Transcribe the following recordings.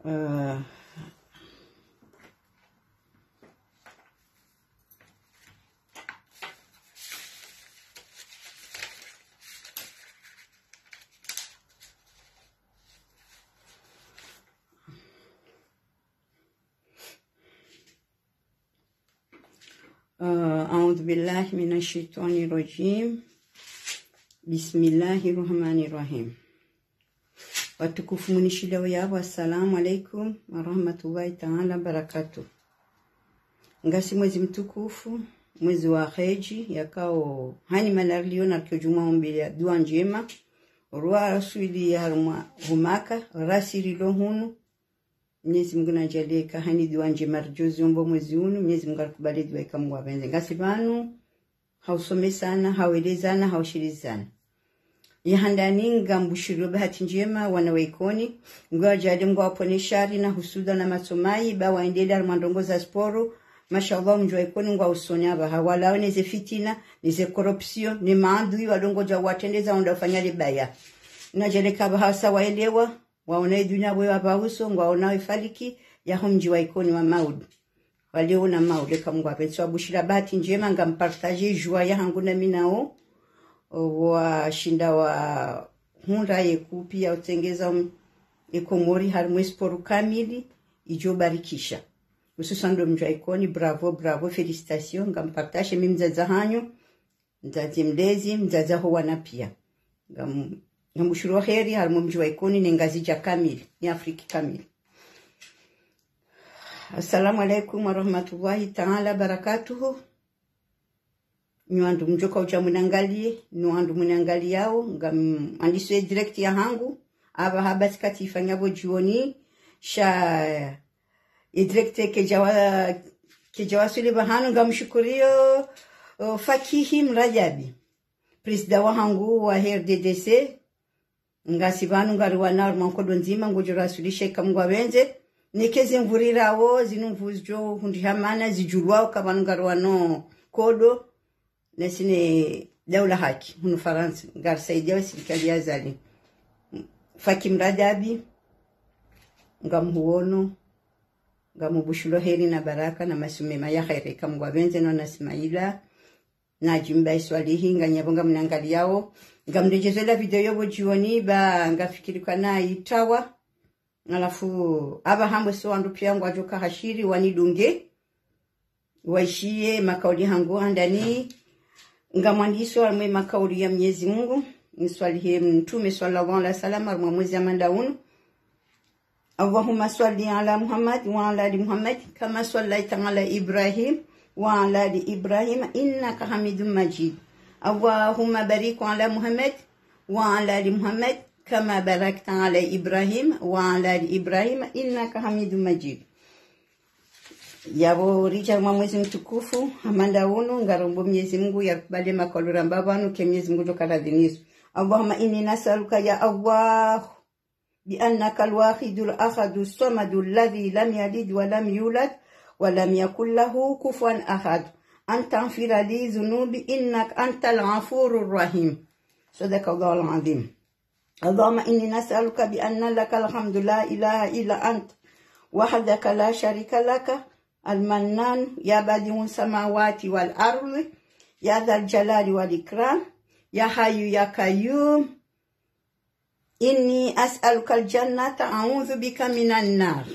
أعوذ بالله من الشيطان الرجيم. بسم الله الرحمن الرحيم. Watukufu munishile yabo, assalamu alaikum wa rahmatullahi ta'ala barakatuh. Ngasi mwezi mtukufu, mwezi wa kheji yakao hani malarlio na kujuma ombele dua njema ruwa rasuli ya humaka rasili lohunu. Mwenyezi Mungu najaleka hani dua njema rjozi ombo mwezi unu. Mwenyezi Mungu akubali dua ikamwa benze. Ngasi banu hausome sana, hawelezana, haushirizana. Yahandani ngambushiro bahati njema wanawaikoni. Ngwa jali mgwa wapone shari na husuda na matomai. Ba waendele armandongoza sporo. Mashallah mjwa ikoni ngwa usonya baha. Walao neze fitina, neze korupsio, ni maandui walongoja watendeza ondafanya libaya. Najaleka baha sawaelewa. Waonae dunia wewa bahuso, waonae faliki, yaho mji wa ikoni wa maud. Walio na maud, kamwa penso abushira bahati njema, ngampartaje jua ya hanguna minao. Wa shinda wa hunda yeku pia utengeza ekomori harmwe sporu kamili, ijo barikisha. Ususando mji wa ikoni, bravo, bravo, felicitation, ngampartaje mimzaza hanyo, mzazi mlezi, mzaza huwa na pia. Ngamushuru kheri harmu mji wa ikoni ni ngazija kamili, ni Afrika kamili. Assalamu alaikum wa rahmatullahi ta'ala barakatuhu. Nwandu mjoka ucha munangalie, nwandu munangali yao, andiswe direct ya hangu, aba habati katifa nyabo juoni, sha direct kejawa suli bahanu ngamshukurio Fakihi Mrajabi. Presida wa hangu wa RDDC, ngasi banu ngari wana mankodo nzima ngojora sulishe kamgwa benze nikeze mvurirawo zinumvuzjo hundi hamana zijulwao kabanu ngari wano kodo nesine daula haki hunu Faransa ngari saidia serikali ya zali Faki Mrajabi ngamhuono ngamubushulo heri na baraka na masumema ya khairi kamgwa benze no nasmaila na jimba iswalihi nganyabonga mnangali yao. Ngamrejezela video yobo jioni ba ngafikirika na itawa. Alafu aba hamwe so wandu pia ngwajoka hashiri wanidunge. Waishie makauli hangu andani. Ngamwandiso almwe makauli ya Mwenyezi Mungu. Niswalihi mtume sallallahu alaihi wasallam armwe mwezi amandawunu. Allahumma salli ala Muhammad wa ala ali Muhammad kama sallaita ala Ibrahim wa ala ali Ibrahim innaka Hamidum Majid. اللهم بارك على محمد وعلى آل محمد كما باركت على إبراهيم وعلى آل إبراهيم إنك حميد مجيد. Yabo richa mwezi mtukufu amanda uno ngarombo Mwenyezi Mungu yakubali makolura mbabanu ke Mwenyezi Mungu tokaradhinisu. Allahumma inni nas'aluka ya Allah bi annaka al-wahidul ahadus samadul ladhi lam yalid wa lam yulad wa lam yakul lahu kufuwan ahad. أنت اغفر لي ذنوبي إنك أنت الغفور الرحيم. صدق الله العظيم. اللهم إني نسألك بأن لك الحمد لا إله إلا أنت وحدك لا شريك لك المنان يا بديع السماوات والأرض يا ذا الجلال والإكرام يا حي يا قيوم إني أسألك الجنة أعوذ بك من النار.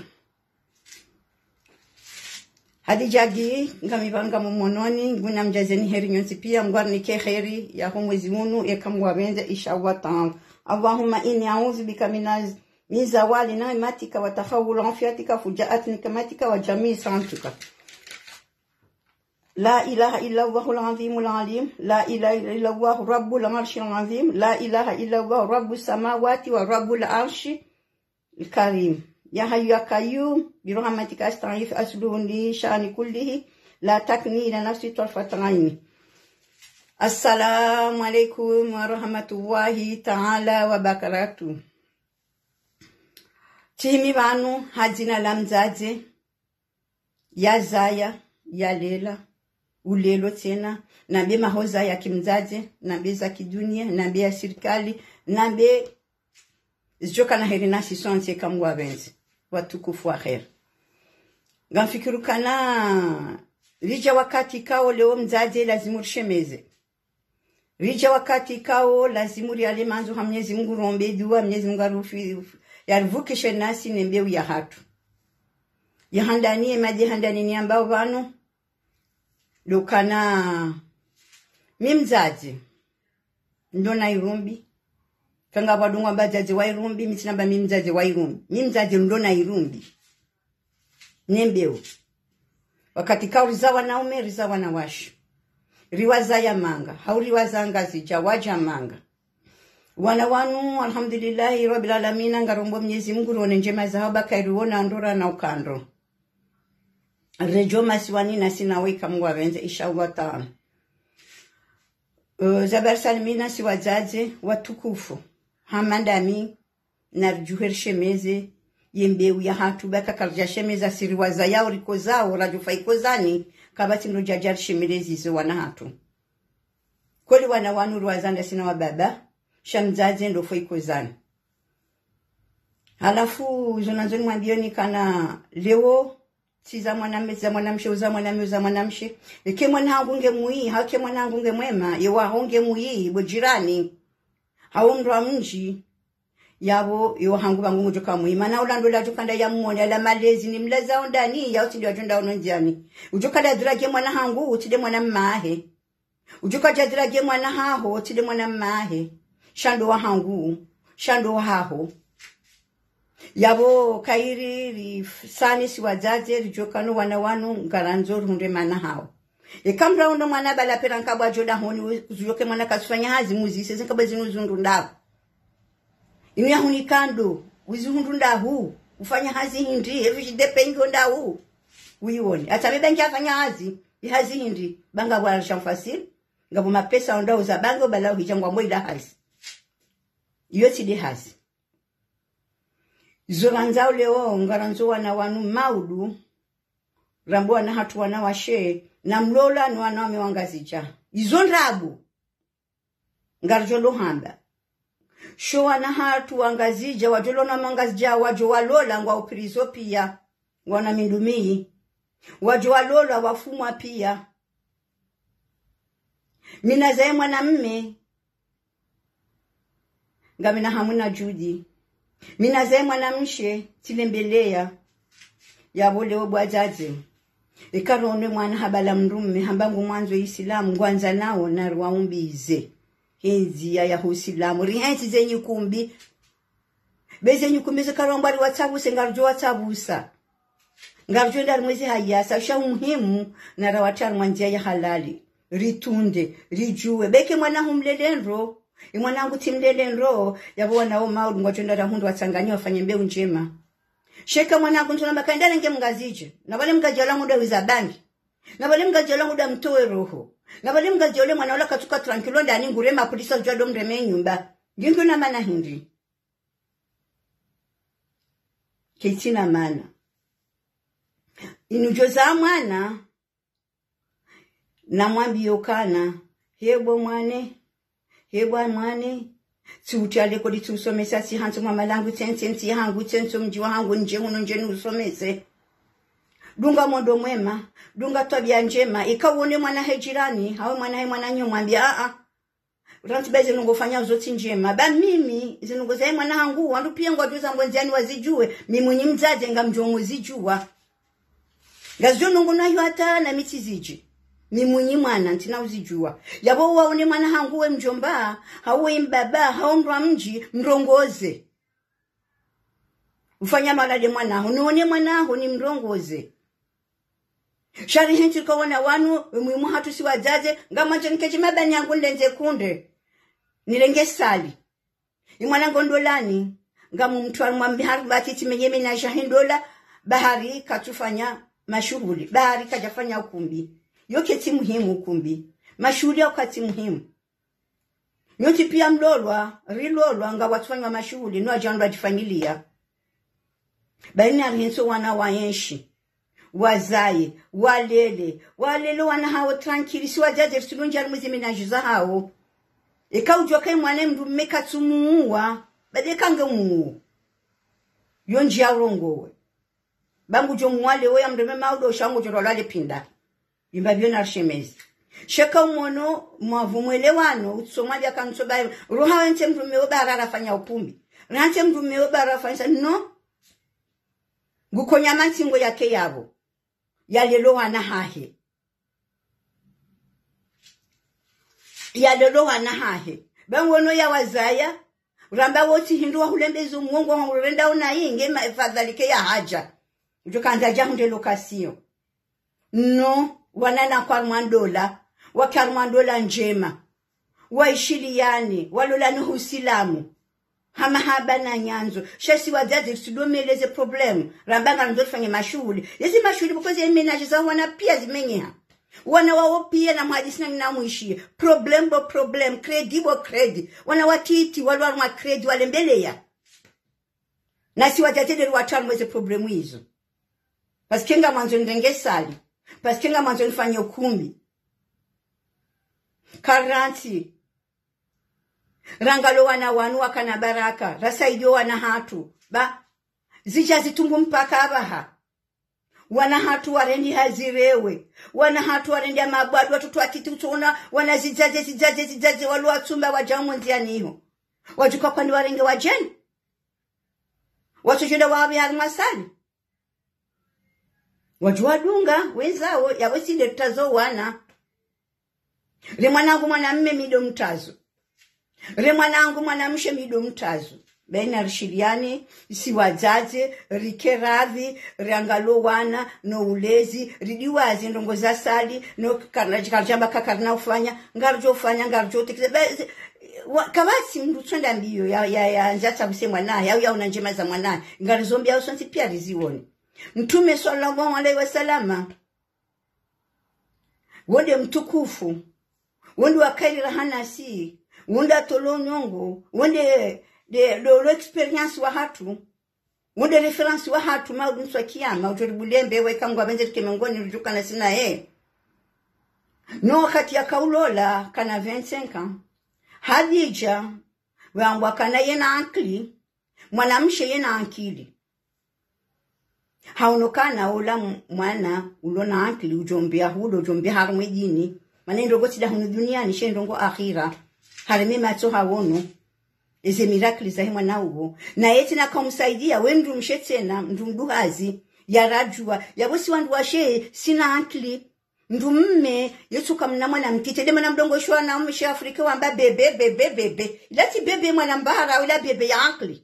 Hadijagi ngamibanga mumononi nguna mjazeni heri nyonsi pia ngwarni ke kheri ya mwezi unu ekamwa benze inshallah ta'ala. Allahumma inni a'udhu bika min zawali ni'matika wa tahawul afiyatika fujaat nikmatika wa jami' santuka. La ilaha illa Allahul azimul alim, la ilaha illa Allah rabbul arshil azim, la ilaha illa Allah rabbus samawati wa rabbul arshil karim. يا حي يا قيوم برحمتك استغيث أسلوه لي شأن كله لا تكني إلى نفسي طرفة عيني. السلام عليكم ورحمة الله تعالى وبركاته. Timi banu hazina la mzazi ya Zaya ya Lela ulelo tena nabe mahoza ya kimzazi nabe za kidunia nabe ya serikali nabe zijoka na herina sisonse kamwa benzi. watukufu wa khair. Ngamfikiru kana rija wakati kao leo mzazi lazimu rishemeze. Rija wakati kao lazimu riale manzo ha Mwenyezi Mungu rombe dua Mwenyezi Mungu arufi yaruvukishe nasi nembeu ya hatu. Yahandanie maji handani ambao vano lokana mimzazi ndo na irumbi kanga badungwa bajaji wa irumbi mitinamba mimzazi wa irumbi mimzazi ndo na irumbi nembeu wakati kauriza wanaume riza wanawashu riwaza ya manga hauriwaza ngazi jawaja manga wana wanu alhamdulillah rabbil alamin ngarombo Mwenyezi Mungu rone njema zao bakairuona ndora na ukando rejo masiwani na sinaweka Mungu avenze inshallah taala. Zabar salimina si wazazi watukufu hamandami narjuher shemeze yembeu ya hatu baka karja shemeza siriwaza yao riko zao rajufaiko zani kabati ndo jajar shemelezi zo wana hatu kweli wana wanu ruwazanda sina wa baba shamzazi ndo faiko zani halafu zonanzoni mwambioni kana leo siza mwanamshe uza mwanamshe ike mwanangu ngemui hake mwanangu ngemwema yewa honge muyi bujirani haundwa mji yabo yo hangu bangu mujoka muyi mana ulando la tukanda ya muone la malezi ni mlaza ondani ya utindi wajonda ononjani ujoka da drage mwana hangu utide mwana mahe ujoka jadrage mwana haho utide mwana mahe shando wa hangu shando wa haho yabo kairi sani si wazazi rijokano wana wanu ngaranzo runde mana hao ekamra uno mwana bala peranka bajoda honi uzoke mwana kasufanya hazi muzisi zinkaba zinuzundu ndaho inu ya huni kando uzundu ndahu ufanya hazi hindi evishi depengo ndahu uione atabeba ngia afanya hazi hindi banga wala shamfasili ngabo mapesa ondao za bango bala hijangwa mwida hazi yoti de hazi zoranzao leo ngaranzo wana wanu maudu rambo wana hatu wana washe na mlola ni wana wame wangazija izo nrabu ngarjolo hamba sho wana hatu wangazija wajolo na mangazija wajo walola ngwa upirizo pia wana mindumii wajo walola wafumwa pia mina zae mwana mme ngamina hamuna judi mina zae mwanamshe tilembelea yabo leo bwazaze ikarone mwana habala mrume hambangu mwanzo Islamu ngwanza nao na ruwaumbize henzi ya Uislamu rihenzi zenye kumbi beze nyukumbi zikaromba riwatabusa ngarjo watabusa ngarjo ndari mwezi hayasa sha muhimu na rawatana mwanjia ya halali ritunde rijuwe beke mwana humlelenro imwanangu timlelenro yabo nao maulu ngwatenda rahundu watanganywa wafanye mbeu njema sheka mwanangu ntuna kaendana nge mngazije na wale mngajala muda wiza bangi na wale mngajala muda mtoe roho na wale mngajala mwana wala katuka tranquilo ndani ngurema kulisa jwa domre menyumba ngingo na mana hindi kitina mana inujoza mwana na mwambi yokana hebo mwane Tsuchale kodi tusomesa si hantu mama langu tenti hangu tentu mjiwa hangu nje huno nje nusomese. Dunga mondo mwema, dunga tabia njema, ikawone mwana hejirani, hawe mwana nyomwambia Utanti beze nungofanya uzoti njema. Ba mimi, zinungoza mwana hangu, wandu pia ngwajuza mwenziani wazijue, mimunyi mzaze nga mjongo zijua. Gazio nungo na yu hata na miti ziji. Mimunyi mwana ntina uzijua. Yabo waone mwana hanguwe mjomba, hawe mbaba, haondwa mji, mrongoze. Ufanya malade mwana, unuone mwana, huni mrongoze. Shari henchi kwa wana wanu, muimu hatu si wazaze, nga mwancho nikechi mabani yangu lenze kunde. Nilenge sali. Imwana ngondolani, nga mumtuwa mwambihari batiti menyeme na shahindola, bahari katufanya mashughuli, bahari kajafanya ukumbi. Yoke ti muhimu ukumbi. Mashughuli yao kati muhimu. Nyoti pia rilolwa nga watufanya mashughuli, nuwa jandu wajifamilia. Baini arinso wana waenshi. Wazaye, walele wana hao tranquili, si wajaze sulunja almuzi menajiza hao. Eka ujua kai mwane mdume katumuwa, bade kange muwa. Yonji ya urongowe. bangu jo mwale we amreme maudo shangu jo lale pinda imba byo na shemezi shaka umono mwavumwelewano utsomali akansoba roha wente mrume obara rafanya upumbi rante mrume obara rafanya no ngukonya mantingo yake yabo yalelo wana hahe yalelo wana hahe bangono ya wazaya ramba woti hindu wa hulembezi mwongo wa hulenda una inge fadhalike ya haja ujukanda jahunde lokasio no wanana kwa mwandola wakarmandola njema waishiliani walolani husilamu hama haba na nyanzo shesi wazazi sidomeleze problem rambanga ndofanya mashuli yesi mashuli because yemenaje za wana pia zimenyeha wana wao pia na mhadisi na muishie problem credit wana watiti walwa ma credit wale mbele ya na si watatende watamu mweze problemu hizo paskenga mwanzo ndenge sali paskenga mwanzo nifanye ukumbi karanti rangalo wana wanu wakana baraka rasaidio wana hatu ba zija zitungu mpaka abaha wana hatu warendi hazirewe wana hatu warendi mabadu watoto akiti utona wana zijaje walu watsumba wajamu nziani hiyo wajuka kwani warenge wajeni watojoda wabi harmasali wajuadunga wenzao yawesinde tutazo wana le mwanangu mwanamume mido mtazo le mwanangu mwanamshe mido mtazo baina rishiliani si wazazi rikeradhi riangalo wana no ulezi ridiwazi ndongo za sali no karajamba kakarna ufanya ngarjo tekeze kabasi mndu twenda mbio ya njata kusemwa naye au unanjema za mwanae ngarizombi au sonti pia rizioni Mtume sallallahu alaihi wasallam wonde mtukufu wonde wakaili rahanasi wonde atolonyongo wonde de experience wa hatu wonde reference wa hatu maudu nswa kiyama uturibulembe wekangu abenze kemengoni rujuka na sina no wakati ya kaulola kana 25 ans Hadija wangwa kana yena ankli mwanamshe yena ankili haonokana ula mwana ulona ankli ujombea hudo ujombea harumwe jini manendo goti da hunu duniani shendongo akhira harime matso hawono eze miracle za mwana uwo na yeti na kumsaidia wendu mshetena ndumduhazi ya rajua ya bosi wandu washe sina ankli ndumme yesu kamna mwana mkitede mwana mdongo shwa na mshe Afrika wamba bebe lati bebe mwana mbara ula bebe ya ankli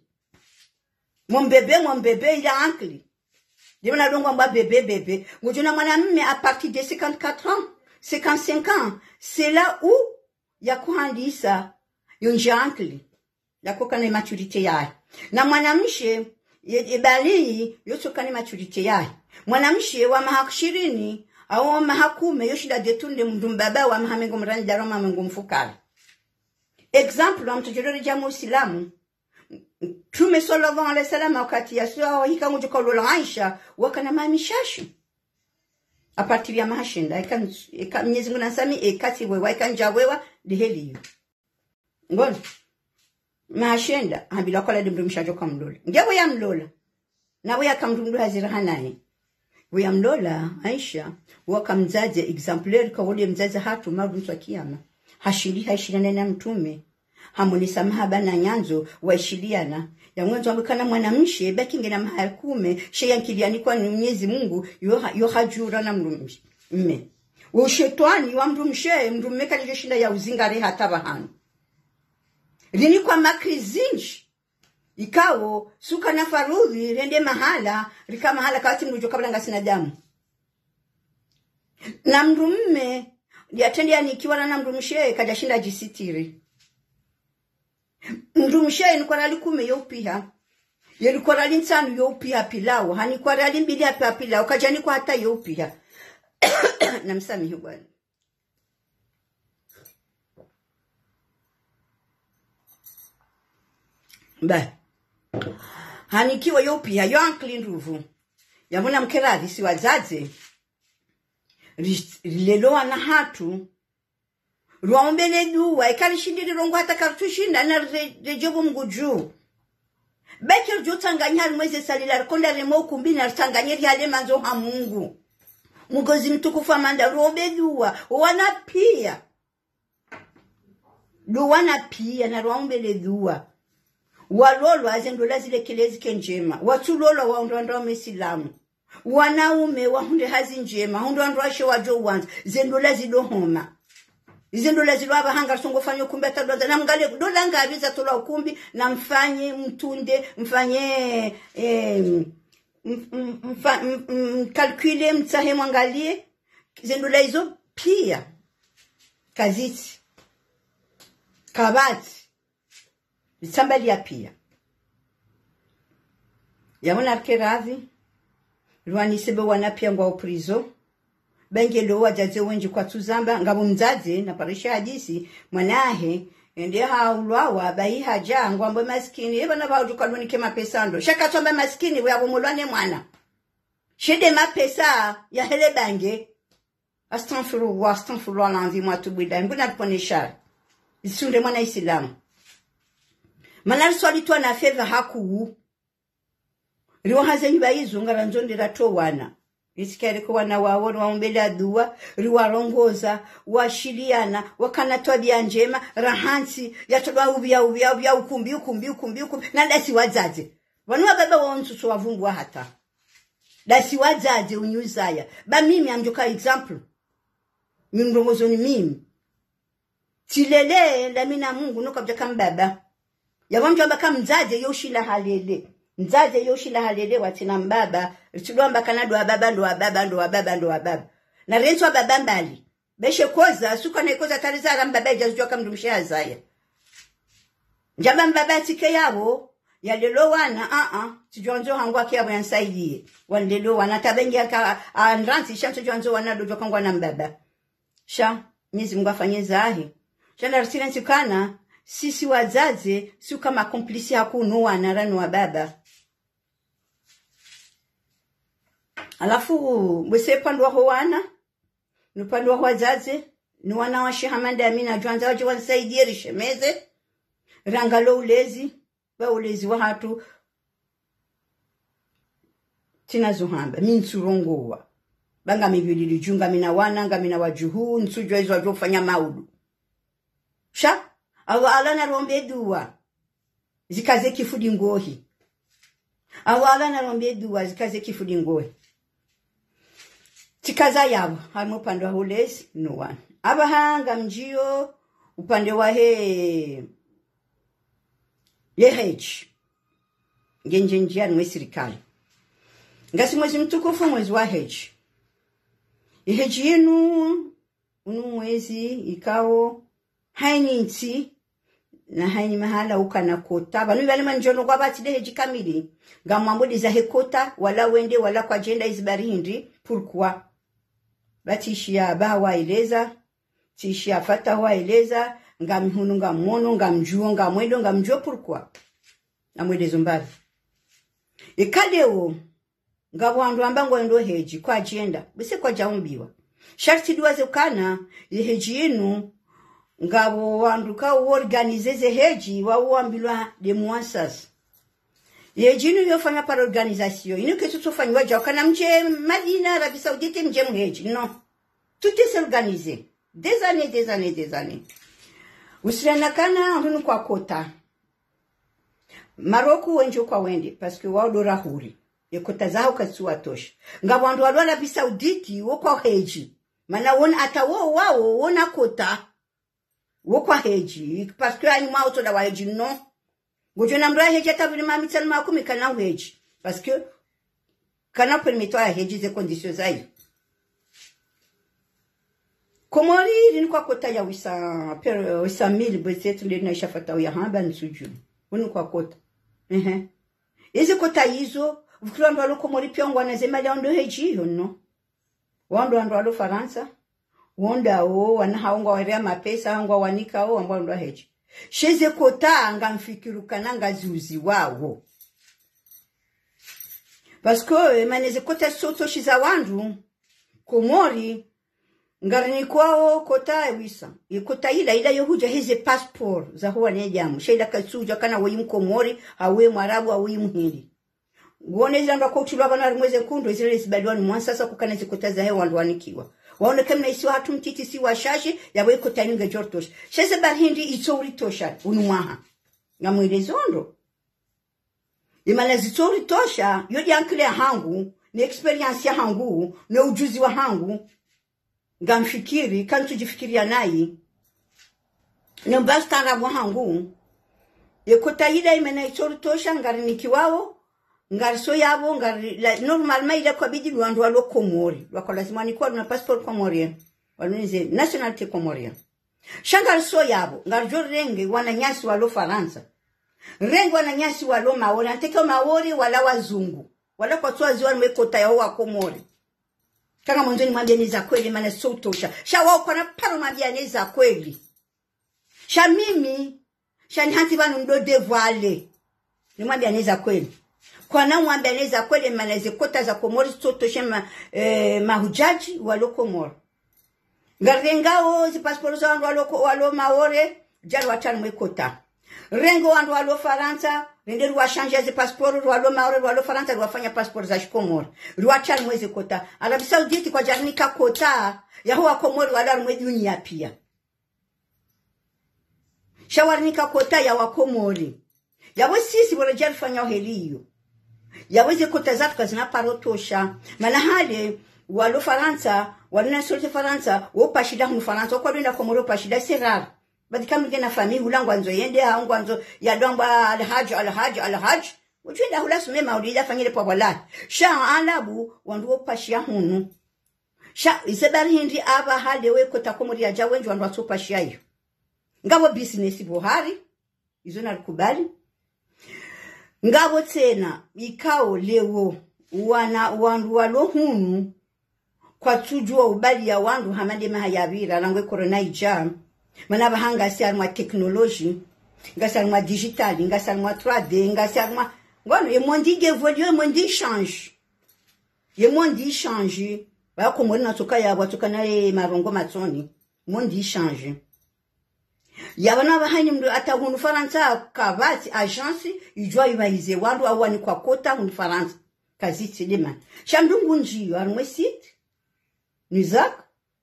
mombebe ila ankli Dema dongo mba bébé. Ngojona mwanamume à partir de 54 ans, 55 ans, c'est là où ya kuhandisa yonjankli. Ya kokane maturité yae. Na mwanamshe ebali yotokane maturité yae. Mwanamshe wa mahakishirini au mahakume yoshida detunde mdumbaba wa mahamengo mrani daroma mengo mfukali. Exemple wa mtojorori jamu Islamu Tume sallallahu alaihi wasallam wakati ya sawa hikangu jokolola Aisha wakana mamishashu a partir ya mahashinda eka Mwenyezi Mungu nasami ekati wewa ikanja wewa diheliyo ngoni mahashinda ambila kola dimrumishajo kamlola ngewe ya mlola na weya kamrumdu hazira hanaye weya mlola Aisha wakamzaje exemplaire kwa wale mzazi hatu marumu wa kiyama hashili na mtume Hamulisa mahaba na nyanzo waishiliana ya mwanzo ambukana mwanamshe baki ngena mahakume sheyankiliani kwa Mwenyezi Mungu yo hajura na mme ushetwani wa mrumshe mrumeka lijeshinda ya uzingare hata bahani lini kwa makrizinji ikawo suka na farudhi rende mahala rika mahala kawati mrujo kabla ngasina damu na mrumme yatendea nikiwa na mrumshe kajashinda jisitiri Ndumshe ni kwa rali kume yopiha. Yeli kwa rali nsanu yopiha pilau. Hani kwa rali mbili hapa pilau. Kajani kwa hata yopiha. Na msami hubani. Ba. Hani kiwa yopiha. Yo ankli nduvu. Yamuna mkeradhi si wazaze. Rileloa na hatu. Ruombele duwa ikanishindiri rongo hata kartushinda na rejobo mguju Bekir jutanganya mwezi salila konda remo kumbini artanganya yale manzo ha Mungu. Mugozi mtukufu amanda robe dua wanapia. Duwana pia na rwaombele dua. Walolo azendola zile kelezi kenjema. Watulolo waondoa mesilamu. Wanaume wahunde hazi njema. Hundu androashe wajo wanza. Zendola zidohoma. Zendola zilo abahanga songo fanyo kumbi atadwaza. Na mgale dola ngabiza tola ukumbi. Na mfanye mtunde. Mfanye kalkule mtahe mwangalie. Zendola hizo pia. Kaziti. Kabati. Sambali ya pia. Yamuna arkerazi. Rwani sebe wanapia ngwa uprizo. Bengelo wajaze wenji kwa tuzamba. Ngabu mzaze na parisha hadisi. Mwanahe. Ndi haulwawa bayi haja ngwambo maskini. Eba na baudu kaluni kema pesando. Shaka tomba maskini wabo mulwane mwana. Shede mapesa ya hele bange. Astanfurullah lanzi mwatubwida. Mbuna tuponeshara. Isunde mwana Islamu. Manari swali tuwa na fedha haku. Riwa haze niba hizu ngaranzondi rato wana. Isikari kwa wana wawonu wa umbele dua. Riwa rongoza. Washiliana. Wakanatoa bia njema. Rahansi. Yatodwa ubia ukumbi. Na dasi wazaze. Wanua baba wa onsusu wa vungu wa hata. Dasi wazaze unyuzaya. Ba mimi amjoka example. Mimrongozo ni mimi. Tilele la mina Mungu nuka bjaka mbaba. Yawamjwa baka mzaze yoshila halele. Mzaze yoshila halele watina mbaba. Chidwa mbaka na ndo wababa. Na renzo wababa mbali. Beshe koza, suka na koza tarizara mbaba ijazujwa kamdumshia azaya. Njaba mbaba tike yao. Yalelo wana, tujuanzo hangwa kia wansaidiye. Walelo wana tabengi yaka andransi. Shamso juanzo wana dojo kangwa na mbaba. Mizi Mungu afanye zahi. Shana rasila nsikana, sisi wazaze, siu kama komplisi hakunu wanaranu wa baba. Alafu, mwese pandwa huwana, nupandwa wazaze, nuwana wa shihamanda amina, juanza waji wansaidie rishemeze, rangalo ulezi, wa ulezi wa hatu, tina zuhamba, minsurongowa. Banga mibili junga mina wana, nga mina wajuhu, nsujwa hizo wajo fanya maudu. Awala na rombe dua. Zikaze kifudi ngohi. Awala na rombe dua. Zikaze kifudi ngohi. Tikaza yabu. Hamu upande wa hulezi. No one. Abahanga mjio. Upande wa Yeheji. Genje njia nwe sirikali. Ngasi mwezi mtukufu mwezi wa heji. Yeheji yenu. Unu mwezi ikao. Haini nti. Na haini mahala ukana kota. Banu wale manjono kwa bati deheji kamili. Gamwambudi za hekota. Wala wende wala kwa jenda izibari hindi. Purkwa. Bati ishia bawa ileza. Tishia fata wa ileza. Ngamihunu ngamono. Ngamjuo ngamwedo ngamjuo purkwa. Namwede zumbavi. Ikadeo. Ngawandu ambango endo heji. Kwa jenda. Bise kwa jaumbiwa. Sharti duwaze ukana. Yeheji yenu. Ngabo wanduka organizeze heji wa uambilwa de muasas. Yeji inu yofanya para organisation. Inu kesu tufanywa wakana mje Madina, Arabie Saoudite mje mheji. Non. Tout est organisé. Des années. Usirana kana hunu kwa kota. Maroku wenjo kwa wende. Parce que wao dora huri. Yekota zao katsuwa tosha. Ngabo wandu walwa Arabie Saoudite woko heji. Mana wona ata wao wona kota. Wokwa heji, parce que ani mauto da waheji non. Gojo na mbra heji atabili mami tsalma kumi kana heji. Parce que kana permito ya heji ze conditions ayo. Komori lini kwa kota ya wisa mili bezetu lini na ishafata ya hamba nsuju. Wini kwa kota. Hizi kota hizo, vukilo ando walo komori pia ngwana zemali ando heji hiyo no. Wando ando walo Faransa. Wonda wana haungwa waria mapesa haungwa wanika ambao ndo heji. Sheze kota ngamfikiruka nanga zuzi wao. Parce que maneze kota soto shiza wandu Komori Ngarini kwao kota wisa. Kota ila yohuja hizi passport za huwa nejamu. Shaida kasuja kana wayimu Komori, hawe Mwarabu, hawe Mhindi. Uone zamba kwa uchulwa kana mweze kundu, Israeli sibaliwani mwansasa kukana zikota za hewa wanduanikiwa. Waone kemna isi wa hatu mtiti si wa shashi, ya we kota yunga jortosh. Shese barhindi itori tosha, unumaha. Nga mwile zondo. Imana zitori tosha, yodi ankile hangu, ni experience ya hangu, ni ujuzi wa hangu. Nga mfikiri, kani tujifikiria nai. Ni mbasta arabu hangu. Kota ila imana itori tosha, ngari nikiwao. Ngari so yabo, ngari, normalma ila kwa bidi luandu walo Komori. Wako lazima nikuwa luna passport Komorien. Walunize, nationality Komorien. Shangari so yabo, ngari jo renge wana nyasi walo Faransa. Renge wana nyasi walo Maori. Anteke Maori wala wazungu. Wala kwa tuwa ziwa nwe kota ya huwa Komori. Kanga mwanzoni mwambia niza kweli mana so tosha. Sha wao kwa na paro mwambia niza kweli. Sha mimi, sha nihanti wanu ndo devoile. Ni mwambia niza kweli. Kwa na mwambia niza kweli mana zi kota za Komori so tosha mahujaji walo Komori. Ngardengao zi pasporo za wandu walo Maori, jari watani mwe kota. Rengo wandu walo Faransa, rende ruwa shanja zi pasporo, walo Maori, walo Faransa, ruwafanya pasporo za Komori. Ruwachani mwezi kota. Arabi Sauditi kwa jarnika kota, ya huwa Komori wala mwezi dunia pia. Shawarnika kota ya wa Komori. Yawe sisi wala jari fanya uheliyo. Yaweze kota zatu kazina parotosha. Mana hale, walo Faransa, walo nasolite Faransa, wopashida hunu Faransa, wakwa luenda Komori wopashida serara. Badi kama ngena fami hulangu anzo yende haungu anzo yadongba alhaj. Ujuenda hula sume maulida fanyile pa walai. Sha alabu wandu wopashia hunu. Sha isebari hindi aba hale we kota Komori ya jawenju wandu watopashia yu. Ngabo business Buhari, izona rukubali. Ngabo tena, ikao lewo, wandu walo hunu, kwa tujua ubali ya wandu hamade mahayabira, langwe korona ijam, manaba hanga siarma teknoloji, nga siarma digitali, nga siarma 3D, nga siarma, ngono, ye mondi evolue, ye mondi change. Ye mondi change, wako mwori natoka ya watoka na marongo matoni, mondi change. Yabana bahani mdu ata hunu Faransa kavati agensi ijua ibaize wandu awani kwa kota hunu Faransa kaziti lima shamdungu njiyo arumwe site nizak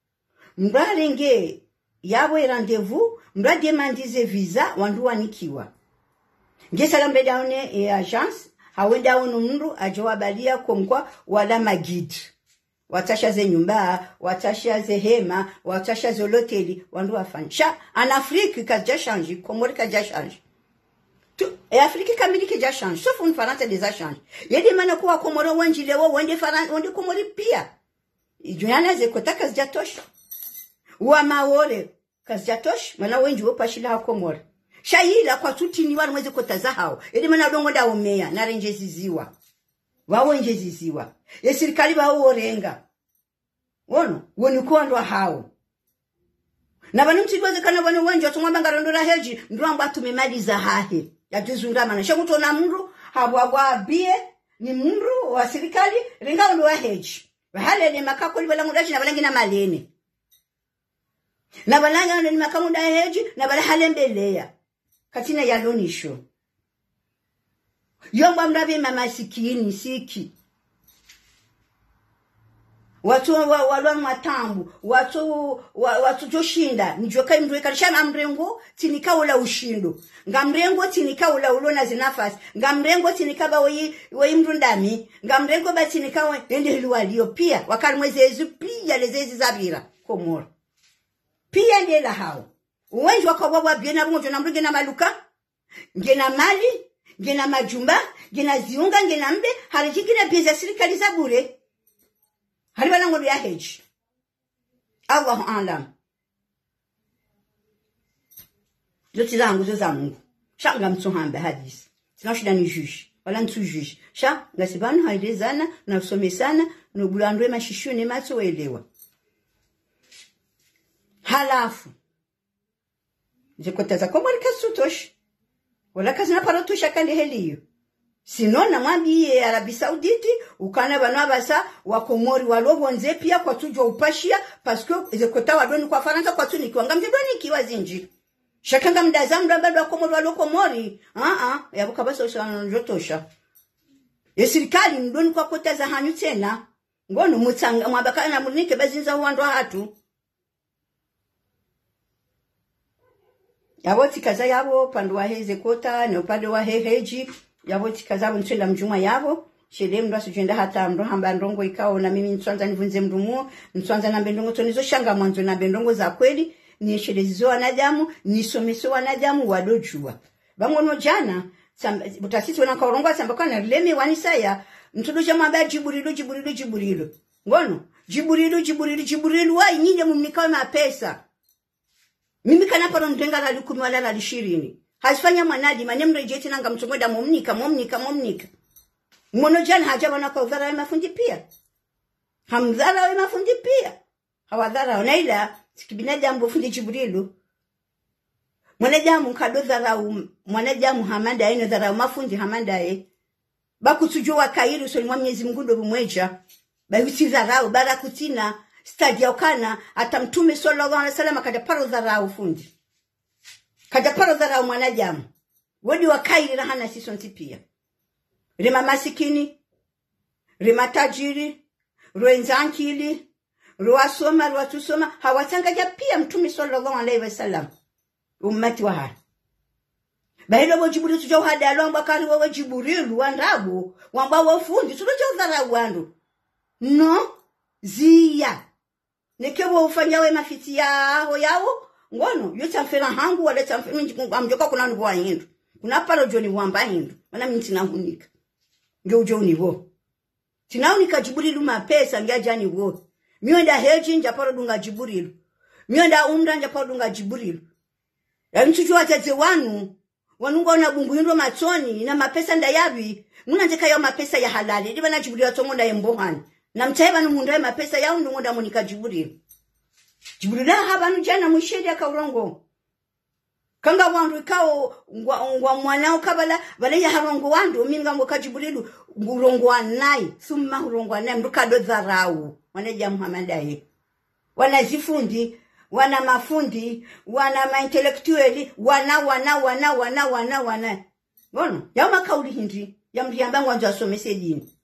mbarenge yawe rendezvous mbra demandize visa wandu wanikiwa ngesa lambe daone agence hawenda onu mndu ajowabalia komkwa wala magidi watasha ze nyumba, watasha ze hema, watasha ze hoteli, wandu wafanisha. An Afrique kaja change, Komori kaja change. Afrique kamili kaja change, sauf un Faransa deja change. Yedi mana kuwa Komori wanjilewa, wende Faransa, wende Komori pia. Ijuana ze kota kaja tosha. Uwa Maori kaja tosha, mana wenji wopashila ha Komori. Shaila kwa tuti ni wanu weze kota za hao. Yedi mana dongo da umea, narenje ziziwa. Wawenje ziziwa. Ye sirikali wa uorenga. Wono, wonikuwa ndo hao. Na banu mtiduweze kana wanu wenje, watungwamba ngarondora heji, ndruamba tumemaliza hahe. Ya juzundama na shakuto na mndu, hawa bie, ni mndu wa sirikali, ringa ndo wa heji. Wahale ni makako li wala mudaji na walangi na malene. Na walanga ni makamu da heji, na wala hale mbelea. Katina ya lonisho. Yomba mrabe mama sikini, siki. Watu walwa matambu, watu joshinda, njokai mdweka shana mrengo, tinika ula ushindo. Nga mrengo tinika ula ulona zinafasi, nga mrengo tinika ba wei mrundami, nga mrengo ba tinika ende hiluwalio, pia, wakari mwezezu, pia lezezi zabira, Komori. Pia ndela hao. Uwenji wakawawa biena rungo jona mruge na maluka, ngena mali, ngena majumba, ngena ziunga, ngena mbe, harijikina peza sirikali za bure. Haliba lango ya heji. Allahu alam. Zote zangu zo za Mungu. Sha nga mtsohambe hadisi. Sina shida ni juge. Wala ntu juge. Sha nga sibanu hailezana na usomesana no bulandwe mashishu ne matso elewa. Halafu. Jekota za Komori kasutosh. Wala kazina parotosha kande heliyo. Sinona mwambie Arabi Saudite ukana bana basa wa Komori walobonze pia kwa tujo upashia parce que ezekota wadoni kwa Faransa kwa tuni kiwanga mjedoni kiwa zinji. Shakanga mdazamu bado wa Komori walokomori. Yabuka basa usana njotosha. Serikali mdoni kwa kota za hanyu tena. Ngono mutsanga mwabaka na munike bazinza uwando hatu. Yabo tikaza yabo pandu wa heze kota ne upande wa heheji yabo tikaza mtwela mjuma yabo shede mndu asujenda hata mndu hamba ndongo ikao na mimi nswanza nivunze mndumu nswanza na mbendongo tonizo shanga mwanzo na mbendongo za kweli ni shede zizo wanadamu ni someso wanadamu wadojua bangono jana butasisi wana kaurongwa sambaka na leme wanisaya mtudoja mwaba jiburilu ngono jiburilu wa nyinyi mumikao na pesa. Mimi kana paro ndenga la 10 wala la 20. Hasifanya mwanadi manyem rejeti nanga mtongoda momnika. Mwono jana hajabana kwa udhara wa mafundi pia. Hamdhara wa mafundi pia. Hawadhara wanaila sikibinadamu fundi Jibrilu. Mwanadamu nkado dharau mwanadamu hamanda eno dharau mafundi hamanda bakutujua kairu so mwa Mwenyezi Mungu ndo bumweja. Bahuti dharau barakutina stadia ukana ata Mtume sallallahu alaihi wasallam akajaparo dharau fundi. Kajaparo dharau mwanadamu. Wodi wakairi rahana sisonti pia. Rima masikini, rima tajiri, ruenzankili, ruasoma, ruatusoma, hawatangaja pia Mtume sallallahu alaihi wasallam. Ummati wa hali. Bahilo wajibulilu tuja uhadi alomba kari wa wajibulilu wandabu, wamba wafundi, tuloja udharau wandu. No, ziya. Nekewa ufanyawe mafiti yao, ngono, yote mfena hangu, waleta mfena, mjoka kuna nubuwa hindu. Kuna palo joni wamba hindu, wana mintina hunika. Nge ujoni wo. Tinaunika Jibrilu mapesa nge jani wo. Mionda heji njaparo dunga Jibrilu. Mionda umra njaparo dunga Jibrilu. Ya mchuchu watete wanunga ona bungu hindo matoni, na mapesa ndayabi. Muna njeka yao mapesa ya halali. Diba na Jibrilu watongonda yembohani. Na mchaiba numundawe mapesa yao nungonda monika Jibrilu. Jibrilu la habanu jana mwishedi ya kaurongo. Kanga wandu ikao ngwa mwanao kabala wale ya harongo wandu minga mboka Jibrilu ngurongo wanai thumma ngurongo wanai mduka do dharau wanaja Muhammad wana zifundi wana mafundi wana maintellectuali wana ngono ya makauli hindi ya mliamba ngwanzo asomese dini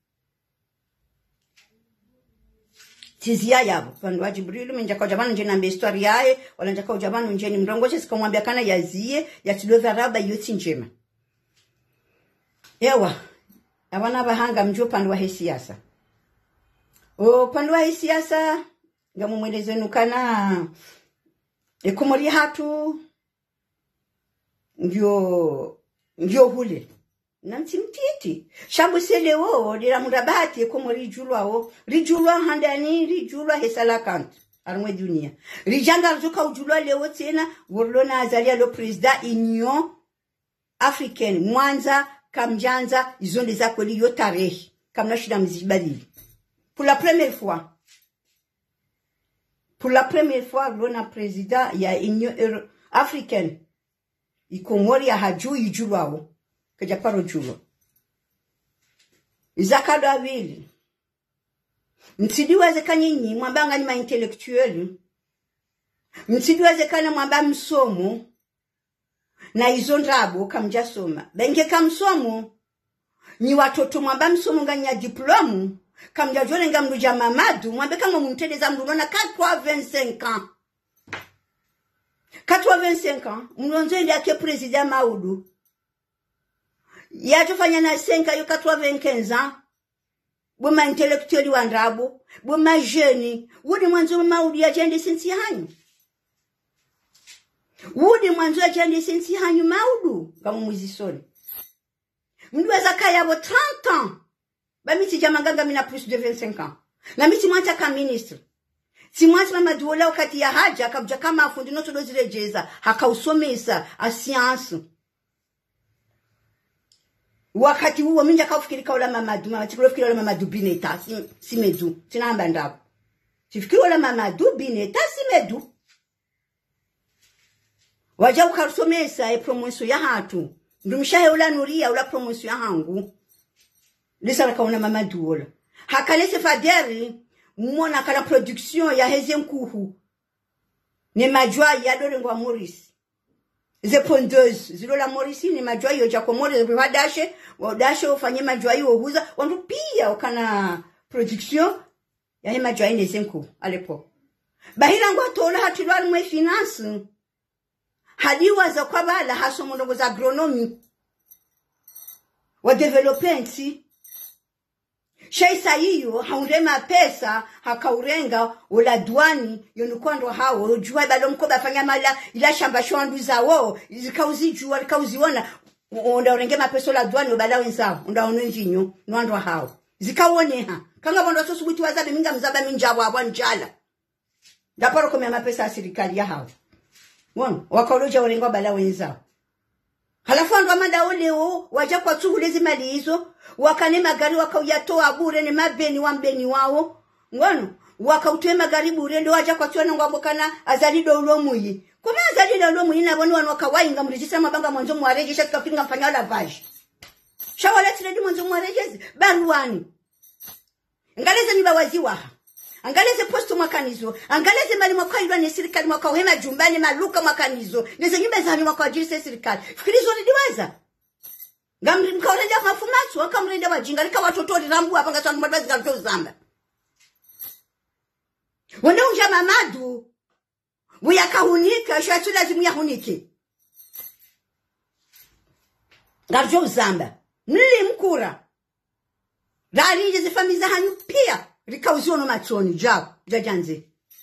tizia yabo pandu wa Jibrilu menjaka ujabanu nje nambe histori yae wala njaka ujabanu nje ni mrongoche sikamwambia kana yazie yatido dharaba yoti njema ewa abana bahanga mjo pandu wa hesiasa pandu wa hesiasa ngamumweleze nukana Komori hatu ndio hule nanti mtiti shabu selewo lira murabati Komori rijulwa handani rijulwa hesala kant armwe dunia rijanga ruka ujulwa lewo tena worlona azalia lo president Union Africaine Mwanza Kamjanza izonde za kweli yo tarehe kamna shida mzibadili pour la première fois lona president ya Union Africaine Komori ya haju ijulwao kajaparo julo izakado abili mtidiweze kanyinyi mwambanga ni ma intellectuel mtidiweze kana mwamba msomo na izo ndabo kamjasoma benge kamsomo ni watoto mwamba msomo nganya diplomu kamjajone ngamruja Mamadu mwambe kama mumteleza mrunona 25 ans mlonzo ndi ake president Maudu yatofanya na 5 yo 95 ans boma intellectuali wandrabo boma jeune wudi mwanzo Maudu ya jende sinsi hanyu Maudu kama muzisoni mndu azakaya bo 30 ans bamiti jamanganga mina plus de 25 ans na miti mwanta kama ministre si mwanta Mamadu wala wakati ya haja akabuja kama afundi noto dozirejeza hakausomesa a science wakati huo minja kaufikiri kaula Mamadu fikiri wala Mamadu bineta si medu tinamba ndapo fikiri wala Mamadu bineta si medu waja ukarusomesa promotion ya hatu ndumshahe ula nuria ula promotion ya hangu Lisara kauna mama duola. Hakalese faderi, mwona kala production ya heze nkuhu. Ni majwa ya dole ngwa Morisi. Ze pondeuse. Zilo la Morisi ni majwa yo jako Morisi. Wadashe ufanye majwa yo huza. Wandu pia wakana production ya he majwa ine zenku. Alepo. Bahila ngwa tola hatiluwa mwe finance. Hadiwa za kwa bala haso mwongo za agronomi. Wa development. Shaisa hiyo haurema pesa hakaurenga ula duani yonukwando hao ujua bado mkoba fanya mala ila shamba shwandu zawo zikauzijua likauziona onda urengema pesa la duani obala wenzao onda onenjinyo nwando hao zikaoneha kanga bondo so subuti wazabe minga mzaba minjawa abwanjala ndaporo komya mapesa ya serikali ya hao won wakauloja urenga bala wenzao. Halafu ando amanda oleo waja kwa tuhulezi mali hizo wakane magari wakauyatoa bure ni mabeni wa mbeni wao ngono wakautoe magari bure ndio waja kwa tuana ngwabokana azalido ulomuyi kuma azalido ulomuyi na bonu wakawainga mrijisa mabanga mwanzo mwarejesha tukafinga mfanya lavage shawala tiredi mwanzo mwarejezi baruani ngaleze ni bawaziwa angaleze posto mwakanizo angaleze mali mwakailwa ni serikali mwakauhema jumbani maluka mwakanizo neze nyumba za mwakajiri serikali fikirizo ndiwaza ngamri mkaurenda mafumatsu akamrenda wajinga lika watoto lirambu hapa ngatsangu mabazi ngalito zamba wende unja mamadu uyakahunika shatu lazima yahunike ngalito zamba mli mkura rali je zifamiza hanyu pia likauziwa no matsoni jao jajanze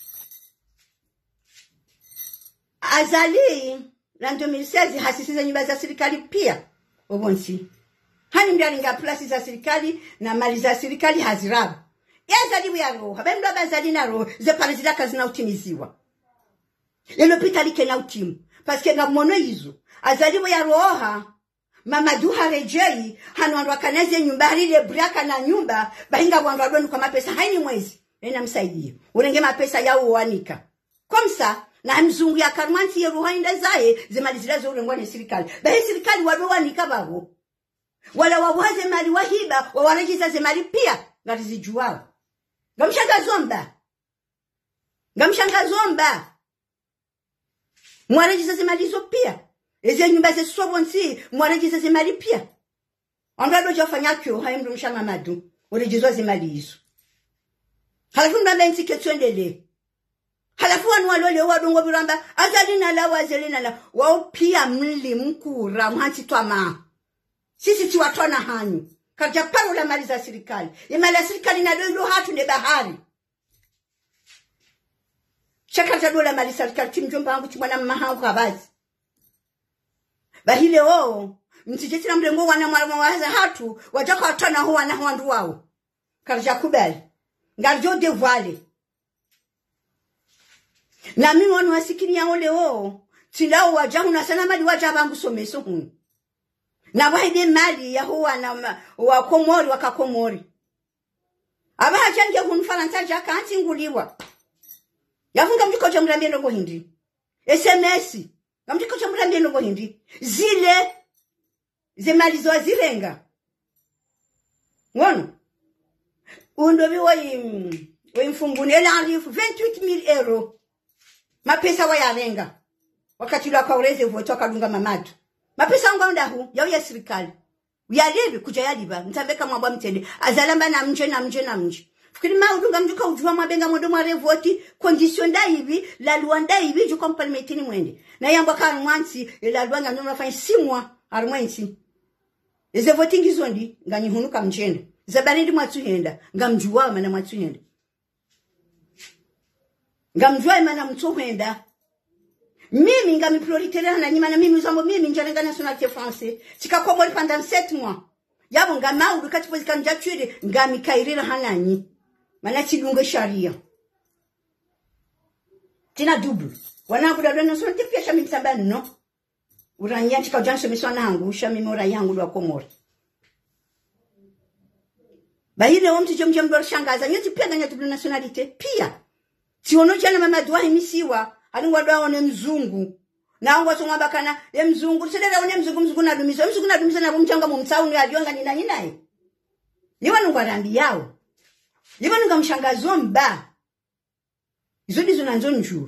azali la 2016 hasisiza nyumba za serikali pia obonsi hani mdalinga plasi za serikali na mali za serikali hazirabu yazali ya roho bendo bazali na roho ze parizida kazi na utimiziwa l'hôpital kena utimu parce que ngamono hizo azali ya roho mama duha rejei hanu wandu wakaneze nyumba halile braka na nyumba bahinga wandu wadonu kwa mapesa haini mwezi ena msaidie urenge mapesa yao uwanika komsa na mzungu ya karmanti ya ruhainda zae zemali zilazo urengwa ni serikali bahe serikali wadu wanika bago wala wawaze mali wahiba wawarejiza zemali pia ngatizijuwao ngamshanga zomba mwarejiza zemali zo pia eze nyumba ze sobonsi mwarejiza zemali pia andado jafanya kyo haimdu mshanga madu urejizwa zemali hizo halafu mbambensi ketwendele halafu wanu walole wadungo biramba azalina la wazelina la wao pia mli mkura mhanti twama sisi tiwatona hanyu kaja paro la mali za serikali imali ya serikali na dodo hatu ne bahari chakata dola mali za serikali timjomba wangu chimwana mmahangu kabazi bahile wao mtijeti mrengo wana mwaza hatu wajaka watona huwa na huandu wao kaja kubali ngarjo de voile na mimi wanu wasikini ya ole oo tilao wajahu na sana mali wajabangu someso hunu na wahide mali ya huwa na wakomori wakakomori aba hachangia hunu faransa jaka hansi nguliwa yafunga mjiko cha mrambie nongo hindi SMS mjiko cha mrambie nongo hindi zile zemali zo zirenga ngono undobi wa mfungunela alifu 28,000 euros mapesa wa yarenga wakati lwa kaureze voto kadunga mamatu mapesa nganda hu yao ya serikali uyalebe kuja yaliba mtambeka mwabwa mtende azalamba na mje fikiri maudunga mjuka ujua mabenga mondo mwa revoti condition da hivi la luanda hivi ju complementini mwende na yamba kan mwansi la luanga ndo nafanya simwa armwensi eze voting izondi ngani hunuka mjende zabarindi mwatsuhenda ngamjuwa mana mwatsuhenda ngamjuwa mana mtsuhenda mimi ngami prioritaire na nyima na mimi uzambo mimi njarenga nationalité français tikakomori pendant 7 mois yabo ngamaudu kati pozika njatwire ngami kairira hananyi mana chidungo sharia tina double wanangu da nationalité pia shami tsambani no uranya tika janso miswana hangu shami mora yangu lwa komori bahile omti jomjom dor shangaza nyoti pia nganya double nationalité pia tiono chana mama dwa himisiwa alingwa dwa one mzungu na ngo tsongwa bakana mzungu tselera one mzungu na dumizo na bomchanga mu mtsauni adionga nina naye Liwa nungwarambi yao. Liwa nunga mshangazo mba. Izo dizo nanzo njuru.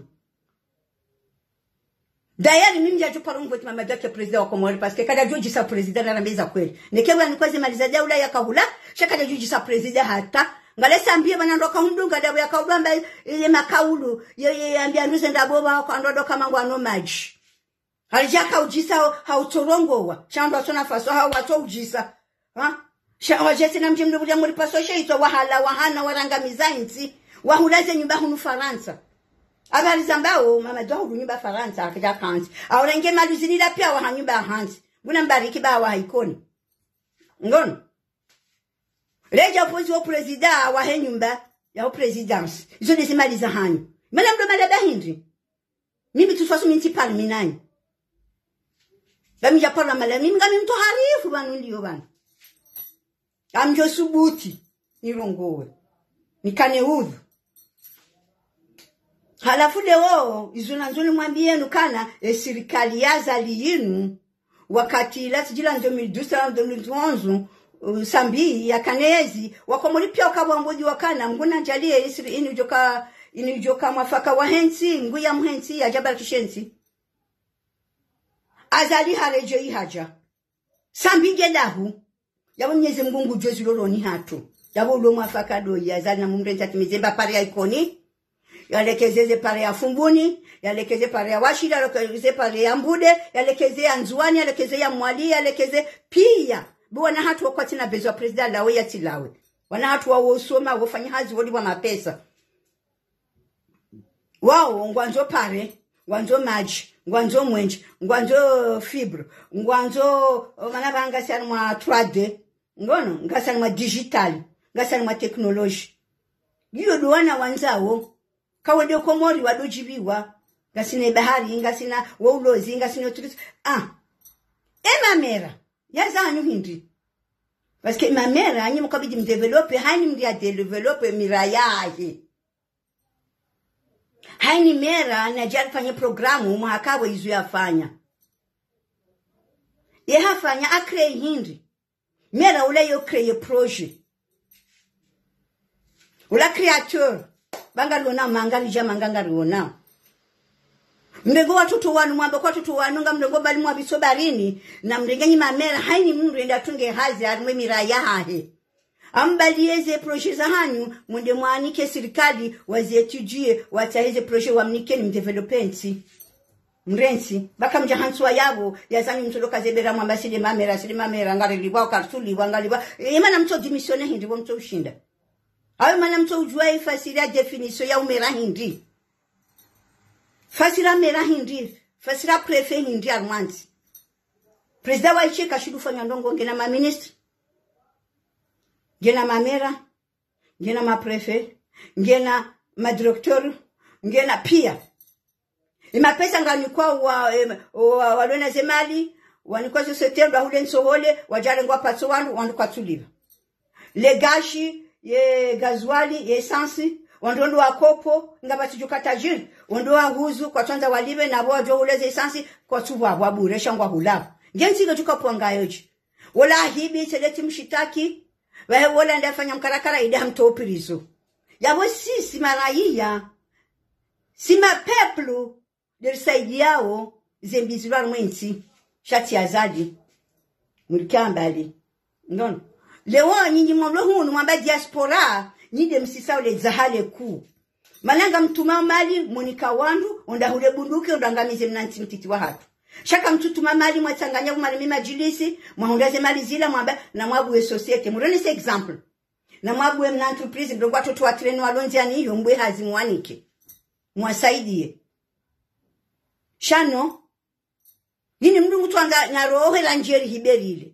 Dayari mimi ya chupa rungu mama dake president wa Komori parce que kada juji sa president na meza kweli. Nekewa nikwaze maliza daula ya kahula, shaka juji sa president hata. Ngalesa ambie bana ndoka hundunga dabu ya kaubamba ye makaulu, ye ambia nduze ndaboba kwa ndodoka mangu ano maji. Halijaka ujisa hautorongowa. Shamba sona faso hawato ujisa. Ha? Wajeti na mjimdu buja muri paso sheito wahala wahana warangamiza inti. Wahulaze nyumba hunu Faransa. Abali zambao mama doa hulu nyumba Faransa akija kanti. Aurenge maluzinila pia waha nyumba hansi. Buna mbariki ba wa haikoni. Ngono. Leja opozi wa prezida wahe nyumba ya wa presidence. Izo desimaliza hanyu. Mala mdo malaba hindi. Mimi tufasu minti palminani. Gami japala mala mimi gami mto harifu banu ndiyo banu. Amjo subuti nirongowe. Nikane udhu. Halafu leo izuna nzuri mwambie nukana serikali ya zali yinu wakati lati jila 2012 sambi ya kanezi wakomori pia wakabamboji wakana mguna njalie isiri inujoka mwafaka wa hensi ngu ya mhensi ya jabal kishensi azali harejo ihaja sambi gelahu yabo mnyezi mgungu jozi lolo ni hatu yabo ulo mwafaka do ya zali na mumrenza kimezemba pari ya ikoni yalekezeze pare ya fumbuni, yalekeze pare ya washida, yalekeze pare ya mbude, yalekeze ya nzuani, yalekeze ya mwali, yalekeze pia. Wana hatu wakwati na bezo wa president lawe ya tilawe. Wana hatu wa usoma, wafanya hazi wali wa mapesa. Wao, ngwanzo pare, ngwanzo maji, ngwanzo mwenji, ngwanzo fibre, ngwanzo manaba ngasiani mwa 3D, ngono, ngasiani mwa digital, ngasiani mwa teknoloji. Giyo duwana wanzao, Kawede Komori wadojibiwa ngasine bahari ngasina waulozi ngasine turisi emamera yazanyu hindi parce que mamera anyi mukabidi mdevelope hani mdia develope mirayahi hani mera na jarfanya programu muhakawe izu yafanya yehafanya akre hindi mera ule yo creye projet ula créateur Bangalona mangalija mangangariona. Mrego watoto wanu mwamba kwa watoto wanu nga mrego bali mwabiso barini na mrengenyi mamera haini mundu enda tunge hazi arumwe miraya hahe. Ambalieze proje za hanyu mwende mwanike serikali wazietujie wataheze proje wa mnikeni mdevelopensi. Mrensi baka mjahansu wa yabo yazanyu mtoloka zebera mwamba sile mamera ngariliwa ukartuli wangaliwa imana mto dimisione hindi wa mto ushinda. Awe mana mto ujua ifasira definition ya umera hindi. Fasira mera hindi. Fasira prefe hindi armanzi. Prezida wa iche kashidu fanya ndongo ngena ma ministre. Ngena ma mera. Ngena ma prefe. Ngena ma directeur. Ngena pia. Ima pesa nganyukwa walona zemali. Wanikwa societe ndo hule nsohole. Wajare ngwa patso wandu wandu kwa tuliva. Legashi. Ye gazuali, ye esansi, wandondo wa kopo, nga batijuka tajiri, wando wa huzu, kwa tuanza walibe, na wajo uleze esansi, kwa tuwa wabure, shangwa hulabu. Genzi getuka puanga yoji. Wala hibi, seleti mshitaki, wala ndafanya mkarakara, ida mtopirizo. Yabo sisi maraia, sima peplu, derisaidi yao, zembizulwa mwenzi, shati azadi, murikambali. Ngono. Lewa nyinyi mwamlo hunu mwamba diaspora nyide msisa ule zahale kuu. Malanga mtuma mali monika wandu onda hule bunduki onda ngamize mnanti mtiti wa hatu. Shaka mtutuma mali mwatanganya kumari majilisi mwahundaze mali zila mwamba na mwabuwe societe. Murone se example. Na mwabuwe mna entreprise mdogo watoto wa treni walonzi yani hiyo mbwe hazi mwanike. Mwasaidie. Shano. Yini mdungu tuanga na rohe la njeri hiberi ile.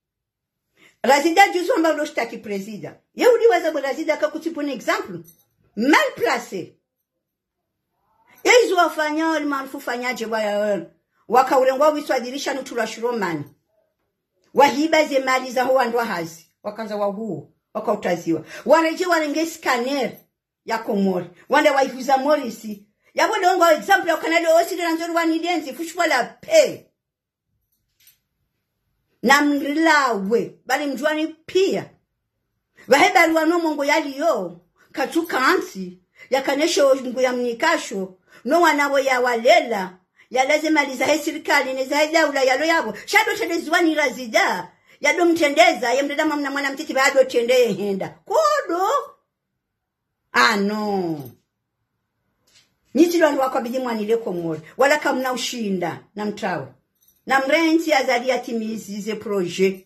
Razida juzo mba uloshtaki prezida. Ye uliwaza bo razida kakutipone example. Mal placé. Ye izu wafanya wali marufu fanyaje waka ulengwa wiswadirisha nutula shuromani. Wahiba ze mali za huwa ndwa hazi. Wakanza wahuo. Waka utaziwa. Wareje warenge scanner ya Komori. Wande waifuza morisi. Yabo leongo example ya kanali osi de nanzori wanidenzi. Fushwa la pe. Na mlawe, bali mjuani pia. Vaheba wano mongo yaliyo kachuka ansi yakanesho ngo ya mnikasho no wanabo ya walela ya lazima lizahe serikali ni zahe daula yalo yabo shado tendezwa ni razida yado mtendeza yemdeda mwana mwana mtiti bado tendeye henda kodo no nitilo wako bidi mwanile komori wala kamna ushinda na mtrawe na mrenti azali atimizi ze projet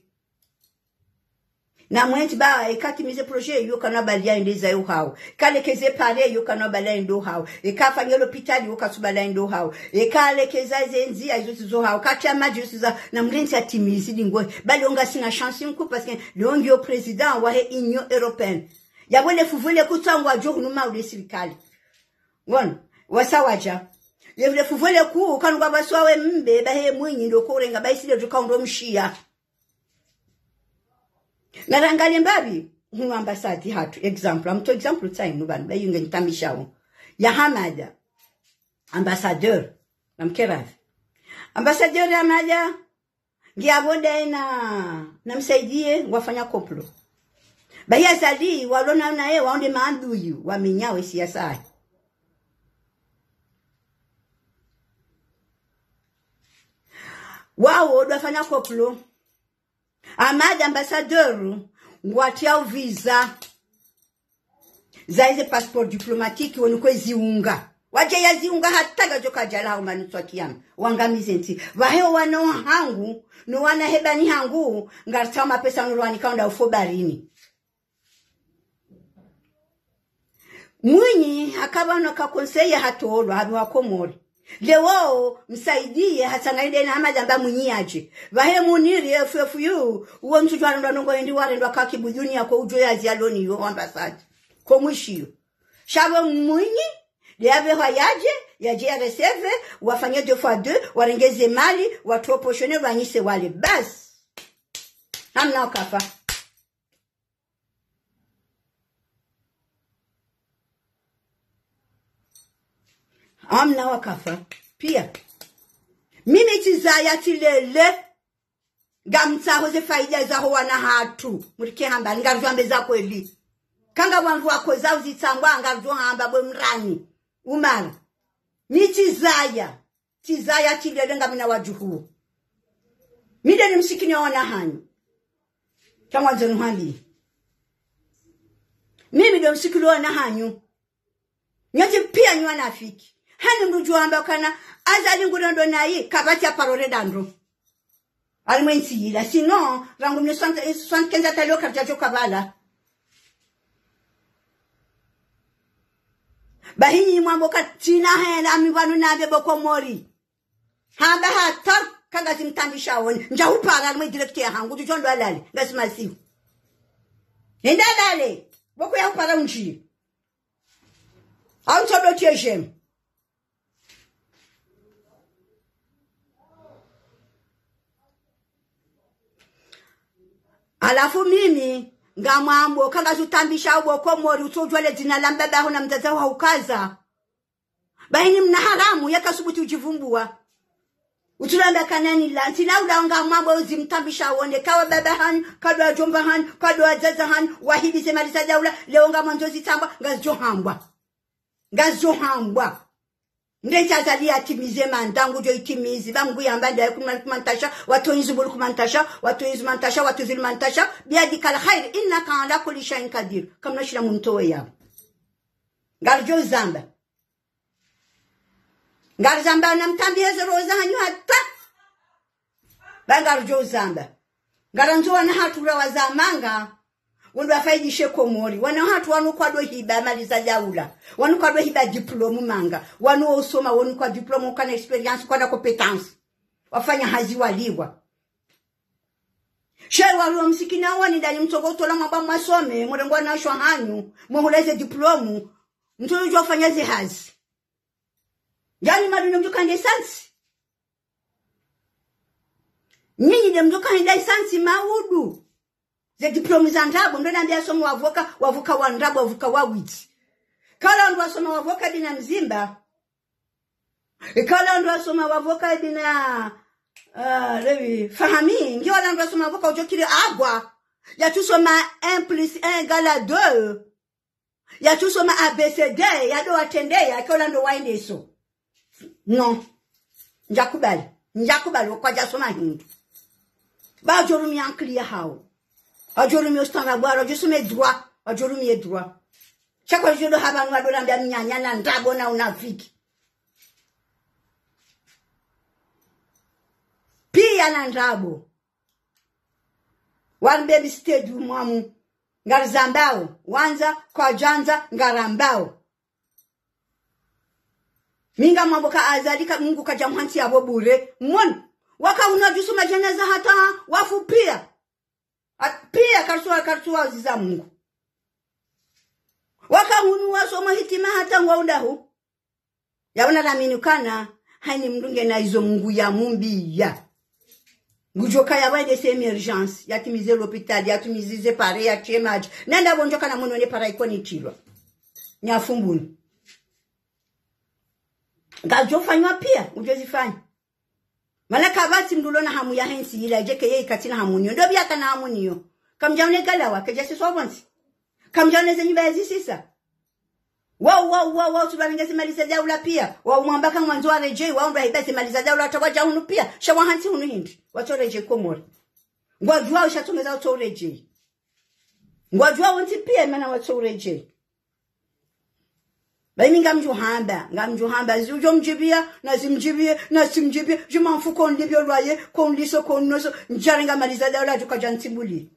na mwenti ba ekatimize projet yo kana balia indeza yo hawo kalekeze pale yo kana balia ndo hawo ekafanya l'hôpital yo kasubala ndo hawo ekalekeza zenzi azo zo hawo katia maji za na mrenti atimizi dingo balonga sina chance nko parce que longi président wa Union européenne yabole fuvule kutangwa jogu numa ule serikali ngona wasawaja yevule fuvule ku kanwa baswawe mbe bahe mwinyi ndo kurenga baisile tukaundo mshia narangalie mbabi hu ambassadeur hatu example amto example time nubana bayinge ntamishawo ya Hamada ambassadeur namkerafi ambassadeur ya Hamada ngiabonde na msaidie wafanya koplo baya zali walona naye waonde maanduyu waminyawe siasa wao wafanya koplo Hamada ambassadeur ngwatia visa zaize passport diplomatique wonukwe ziunga waje yaziunga hataga joka jala au manutwa kiyama wangamize nti vaheo wana hangu no wana hebani hangu ngartama pesa nurwani kaunda ufobarini mwinyi akabano kakonseye hatolo habi wakomori lewo msaidie hasangaide na Hamada amba mwinyi aje vahe muniri FFU uwo mtujwa ndo ngo ndi ware ndo akakibuduni yako ujo yazi aloni yo ambassadeur ko mwishiyo shabo mwinyi liave hayaje yaje ya reserve wafanye 2x2 warengeze mali watu oposhone wanyise wale bas hamna wakafa amna wakafa pia mimi tizaya tilele gamtsaho ze faida za ho wana hatu murike hamba ngarjwambe za kweli kanga wangu wako za uzitsangwa ngarjwa hamba bwe mrani umara ni tizaya tilele ngamina wajuhu mide ni msikini wana hanyu kama zenu hali mimi ndo msikini wana hanyu nyati pia nywa nafiki hani mrujua amba kana azali ngurondo nayi kabati ya parore dandro alimwensi ila sino rangu 1975 talio karjajo kabala bahini mwambo katina hena mibanu nabe boko mori hamba hata kanga zimtambisha woni njahupara mwe director ya hangu jondo alale ngasimasifu enda lale boko ya upara unji au todo tiejem alafu mimi ngamwambo kanga zutambisha uboko mori utojwele jina la mbaba ho na mzaza wa ukaza baini mna haramu yakasubuti ujivumbua utulanda kanani la tinaula ngamwambo uzimtambisha wonde kawa baba han kadwa jomba han kadwa jaza han wahidi semaliza daula leo ngamanzozi tamba ngazohambwa ndecha zali atimize mandangu jo itimizi bangu yamba nda kumantasha watoinzu bulu kumantasha watoinzu mantasha watuzil mantasha biadi kal khair innaka ala kulli shay'in qadir kamna shira muntowe ya ngarjo zamba ngarzamba namtambia zeroza hanyu hatta bangarjo zamba ngaranzo na hatura wazamanga wando afaidishe komori wana hatu wanu kwado hiba maliza jaula wanu kwado hiba diploma manga wanu osoma wanu kwa diploma kana experience kwa competence wafanya hazi waliwa shewa walo msikina wani ndani mtogoto la maba masome mrengo na shwa hanyu muhuleze diploma mtu ufanya zi hazi yani maduni mtu kande sansi nyinyi de mtu kande sansi maudu ze diploma za ndabo ndo nambia somo wavuka wa ndabo wavuka wa witi kala ndo asoma wavuka dina mzimba kala ndo asoma wavuka dina lewi fahami ngiwala ndo asoma wavuka ujokiri agwa Ya tout soma 1 plus 1 égale à 2. Ya tout soma ABCD, ya do atende, ya kola ndo wainde so. Non. Njakubali kwa jasoma hindu. Ba jorumi ankli hao. A jorumi ostanga bwaro, josume droit, a jorumi droit. Chakwa jodo habanu wadola mbia mnyanya na ndabo na unafiki. Pia na ndabo. One baby stage mwamu. Ngarizambao. Wanza kwa janza ngarambao. Minga mamboka azalika Mungu kajamhanti yabo bure. Mwonu. Waka unajusuma jeneza hata wafu pia. Pia karsuwa ziza Mungu. Waka unuwa soma hitima hata ngwaundahu. Ya unaminukana. Haini mdunge na izo Mungu ya mumbi ya. Ngujoka ya wade se emergence. Ya timize l'hôpital. Ya timize pare ya chemaji. Nenda bonjoka na mwenye para ikoni chilwa. Nyafumbuni. Gajo fanywa pia. Ujozifanya. Malaka vati mdulona hamu ya hensi ila jeke yei katina hamuniyo. Ndo biyaka na hamuniyo. Kamjaone galawa. Kejasi swavansi. Kamjaone zenyiba ya zisisa. Wow, tubalinga simaliza daula pia. Mwambaka mwanzo wa rejei, waomba hiba simaliza daula atawaja hunu pia. Shawahansi hunu hindi. Wato rejei komori. Ngwajua ushatongeza wato rejei. Ngwajua wanti pia mana wato rejei. Baimi ngamjuhamba. Ujo mjibia, na simjibia. Jumanfu konlibyo lwaye, konliso, konnoso. Njaringa maliza daula juka jantibuli.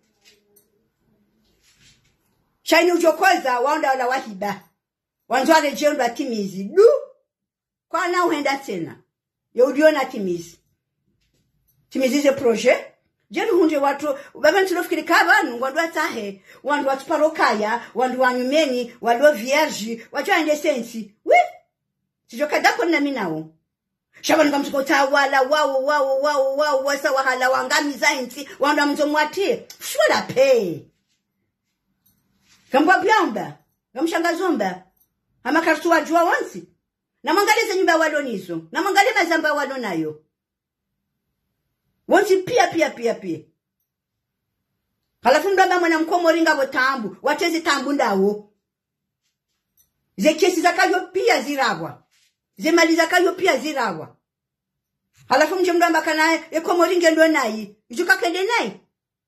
Shaini ujokoza, waonda wala wahiba. Wanzware jendo atimizi. Du! Kwa na uenda tena. Ya udiona timizi. Timizi ze projet. Jendo hunde watu. Baba ntulofikiri kabanu. Wandu watahe. Wandu watu parokaya. Wandu wanyumeni. Wandu vierge. Watu waende sensi. We! Sijoka dako na minao. Shabani kamtukota wala. Wow. Wasa wahala wangami zainti. Wandu mzomwati. Shwala pay. Kambwa biamba. Kamshangazomba. Ama kartuwa jua wansi. Na mangalize nyumba wado nizo. Na mangalize mazamba wado nayo. Wansi pia. Halafu mdamba mwana mkomoringa botambu. Watezi tambu ndawo. Ze kesi zakayo pia ziragwa. Ze mali zakayo pia ziragwa. Halafu mdamba kanaye. Ekomoringe ndo nayi. Ijuka kende nayi.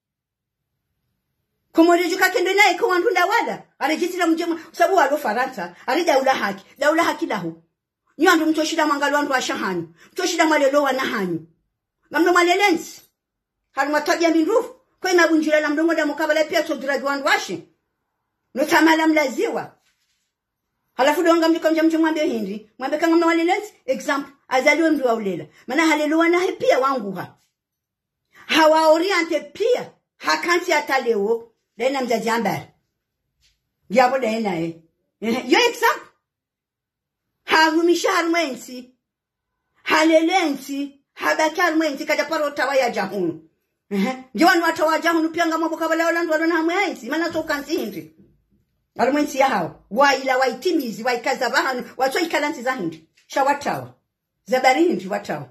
Komori juka kende naye kwa ndunda wada. Alijitira mjema sababu walo Faransa. Ali daula haki lahu. Nyandu mtoshida mangalo wandu wa shahani. Mtoshida malelo wana hani. Ngamno malelensi. Halu matabia minrufu. Kwa ina bunjira na mdongo da mukabala pia todragi wandu washi. Notamala mlaziwa. Halafu donga mjiko mwambie hindi. Mwambie kanga mno malelensi. Example. Azaliwe mdu wa ulela. Mana haleluwa nahe pia wangu ha. Hawa oriente pia. Hakanti ataleo. Dena mzaji ambari. Yabo dena Yo example. Harumisha harumwensi. Halelensi. Habaki harumwensi kaja paro utawa jahunu. Jiwanu watawa jahunu pia nga maboka wale walandu walona hamwensi. Mana so kansi hindi. Harumwensi ya hao. Waila waitimizi. Waikaza bahanu. Wato ikalansi za hindi. Shawatawa. Zabari hindi watawa.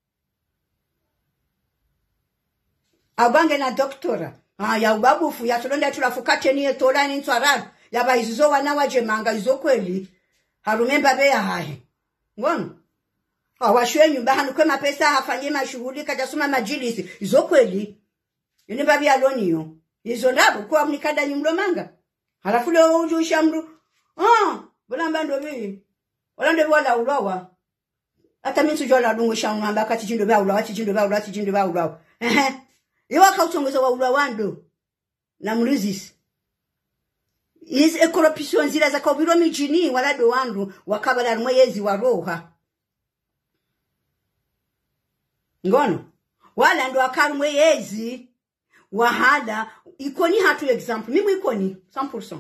Abange na doktora. Ya ubabufu ya tulonda tulafukate niye tola ni ntwara ya baizo wana waje manga izo kweli harumemba be ya hahe ngono awashwe nyumba hanu kwa mapesa hafanye mashughuli kaja soma majilisi izo kweli yoni babi ya loniyo izo ndabo kwa mnikada nyumlo manga halafu leo uju shamru bulamba ndo bi olande wala ulawa hata mimi tujola dungu shamu hamba kati jindo ba ulawa Iwa kautongoza wa ula wando. Na mluzisi. Hizi corruption zila za kabiro mijini walado wandu. Wakabala mwezi wa roha. Ngono. Wala ndo wakaru mwezi. Wahala. Ikoni hatu example. Mimu ikoni. 100%.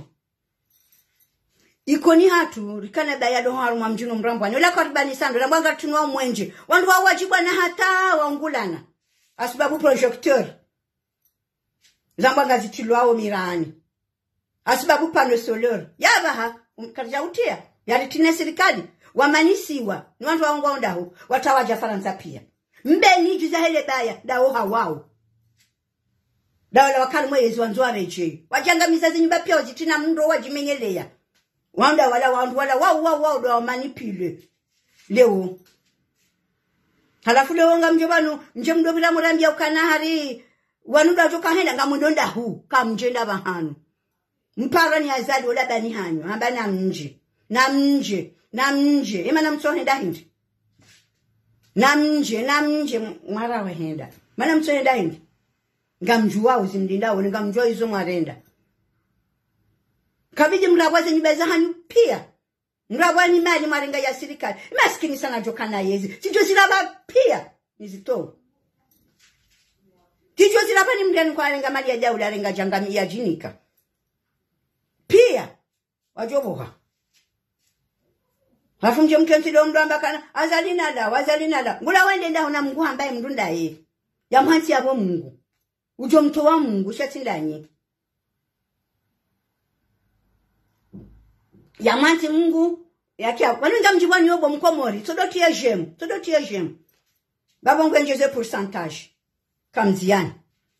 Ikoni hatu. Rikana bayado haru mamjino mrambwani. Wala karibani sando. Na mwanga tunuwa mwenje. Wandu wawajibwa na hata wangulana. Asibabu projecteur. Zambanga zitilwao mirani. Asibabu pano solar. Yabaha. Karja utia. Yaritine serikali. Wamanisiwa. Ni wantu waonga hu. Watawaja Faransa pia. Mbeni juza hele baya. Dao hawao. Dawala wakali mwezi wanzua reje. Wajangamiza zinyumba pia wajitina mndo wajimenyelea. Wanda wala wao do manipule. Leo. Halafu leo ngamjobanu nje mdobira murambia ukana hari wanuda toka henda ngamundonda hu kamjenda bahanu. Mpara ni azali wala bani hanyo amba na mnje ema namtsohenda hindi. Na mnje mwara wahenda. Mana mtsohenda hindi. Ngamjua uzimdinda wone ngamjua izo mwarenda. Kabidi mrabwaze nyumba hanyu pia. Mrabwani mali marenga ya serikali. Maskini sana jokana yezi. Tijo zilaba pia. Nizito. Tijo zilaba ni mgeni kwa renga mali ya jaula renga jangami ya jinika. Pia. Wajoboha. Hafu mje mkensi do mdu ambakana. Wazalina la. Ngula wende nda hona Mungu ambaye mdunda ye. Ya mhansi yabo Mungu. Ujo mtowa Mungu shatindanye. Ya mhansi Mungu. Ya kia. Walinga mjibwani yobo mkomori. Todoti ya jem. Baba mwenjeze pourcentage. Kamziani.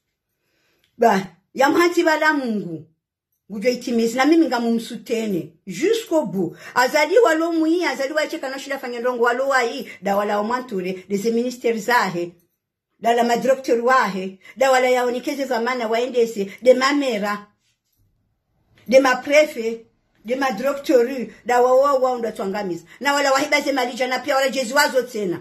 Ya mhansi bala Mungu. Gujo itimizi na mimi ngamumsutene jusqu'au bout. Azali walo mui, azali wacheka na shida fanya ndongo walo wai, da wala omanture, des ministères zahe, da la madrocteur wahe, da wala yaonikeze zamana waendese, de mamera, de ma préfet, de ma drocteuru, da wawa unda tuangamiza. Na wala wahibaze malija na pia wala jezu wazo tena.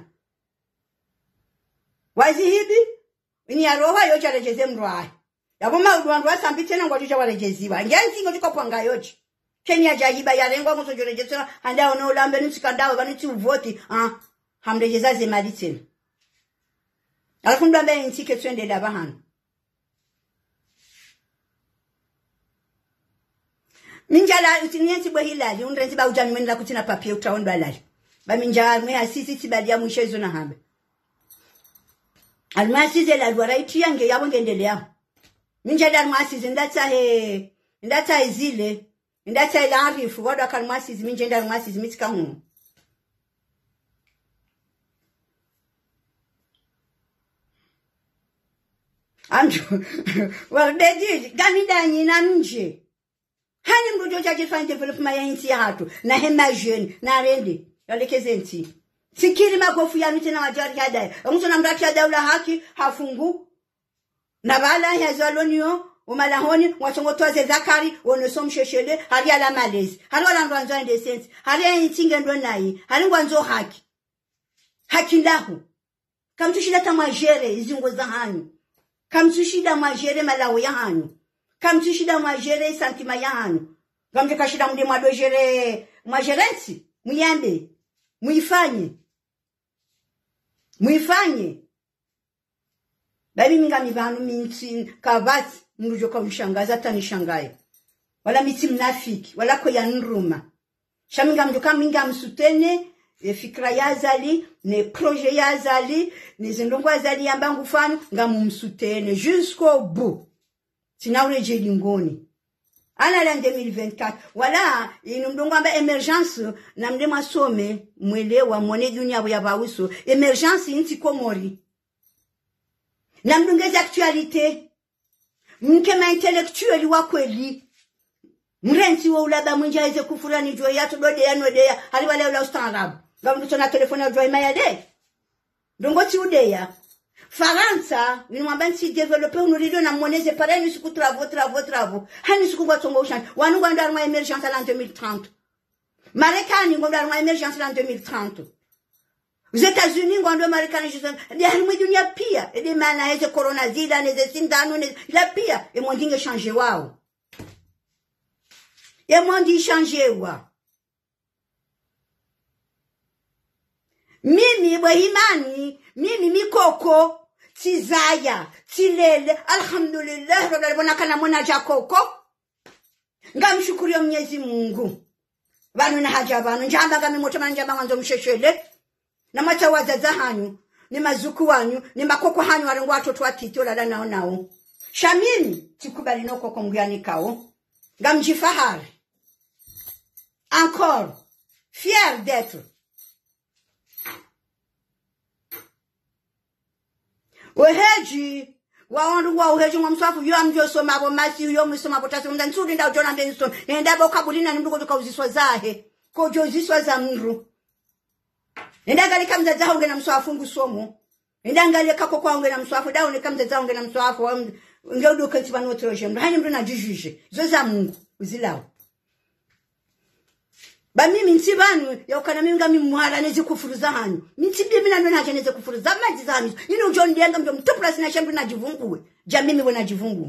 Wazi hibi? Ini aroha yoja rejeze mruahe. Yaboma uduandu wasambi tena ngwajuja warejeziwa. Ngenzi ngojuka pwanga yoji. Kenya jahiba ya rengwa mwoto jorejezwa. Handa ono ulambe nusikandawe vanuti uvoti. Hamrejeza zemali tena. Alafu mduambe ntike tuende dabahanu. Minjala utinienti bwe hilali. Unrenzi ba ujani mwenila kutina papie utaondo alali. Ba minjala mwe asisi tibali ya mwisho izo na hambe. Alma asisi la duwara iti yange yabo ngendelea. Minjala mwasizi ndata izile ndata ilarifu wadu akalmwasizi minjala mwasizi mitika humu. Amjo wadedi gamida na nje. Hani mrujo chaje fan development ya inti ya hatu na hema jeune na rende yalekeze nti. Sikiri magofu ya niti na wajari hadaye. Mtu na mrati ya daula haki hafungu. Na bala ya zalonio umalahoni wachongotoze zakari wonosom sheshele hari ala malezi hari wala ngwanzo ende sense hari intinge ndo nayi hari ngwanzo haki ndahu kamtushida tamajere izingo za hanyu kamtushida majere malawo ya hanyu kamtushida majere santima ya hanyu kamtukashida mde madojere majerensi muyambe muifanye Babi minga mibanu minti kavati mrujo kwa mshangaza tanishangaye. Wala miti mnafiki, wala kwa ya nruma. Shaminga mjoka minga msutene, fikra ya azali, ne proje ya azali, ne zendongo azali ya mbangu fanu, nga mumsutene, jusqu'au bout. Sinaureje lingoni. Ana la 2024, wala, inumdongo amba emergence, na mdema some, mwelewa, mwone dunia waya bawiso, emergence inti komori. Na mdungezi actualite. Mkema intellectuali wakweli. Mrensi wa ulaba mwinja eze kufura ni joe ya tudode ya nwede ya. Hali wale ula ustaarabu. Gamundu tona telefoni ya joe maya de. Dongoti ude ya. Faransa. Minumamba nsi develope unurido na mweneze pareni siku travo. Hani siku watongo ushani. Wanungu andaruma emergence la 2030. Marekani ngondaruma emergence la 2030. Aux États-Unis, quand on Marekani, il y a une dunia pia. Et des manas, des corona zida, des sindano, la pia. Et mon dingue changé, waouh. Et mon dit changé, waouh. Mimi, wahimani, mimi, mikoko, tizaya, tilele, alhamdulillah, rogalibona kana mwana jakoko. Ngamshukuru Mwenyezi Mungu. Banu na haja banu, njamba gami motama njamba wanzo msheshele. Na macha wazaza hanyu, ni mazuku wanyu, ni makoko hanyu warengu watoto watiti wala nao. Shamini, tikubali noko kumgani kao. Gamjifahari. Encore, fier d'être. Weheji, waondu wa uhejo mswafu yo amjo soma abo masi yo msoma botasi mnda nsudi nda ujona mbe nsoma enda bo kabulina nimduko tukawuziswa zahe ko joziswa za mru enda gali kamza zaho ngena mswafu ngusomo enda ngali kako kwa ngena mswafu dawo ne kamza zaho ngena mswafu ngeudo kanti banu troje mru hani mru na jujuje zo za Mungu uzilawo ba mimi nsibanu yakana mimi ngami muhara nezi kufuruza hanyu mitsibye mina ndo naje nezi kufuruza maji zami ino John ndianga mdo mtopula sina shambu na jivunguwe ja mimi wona jivungu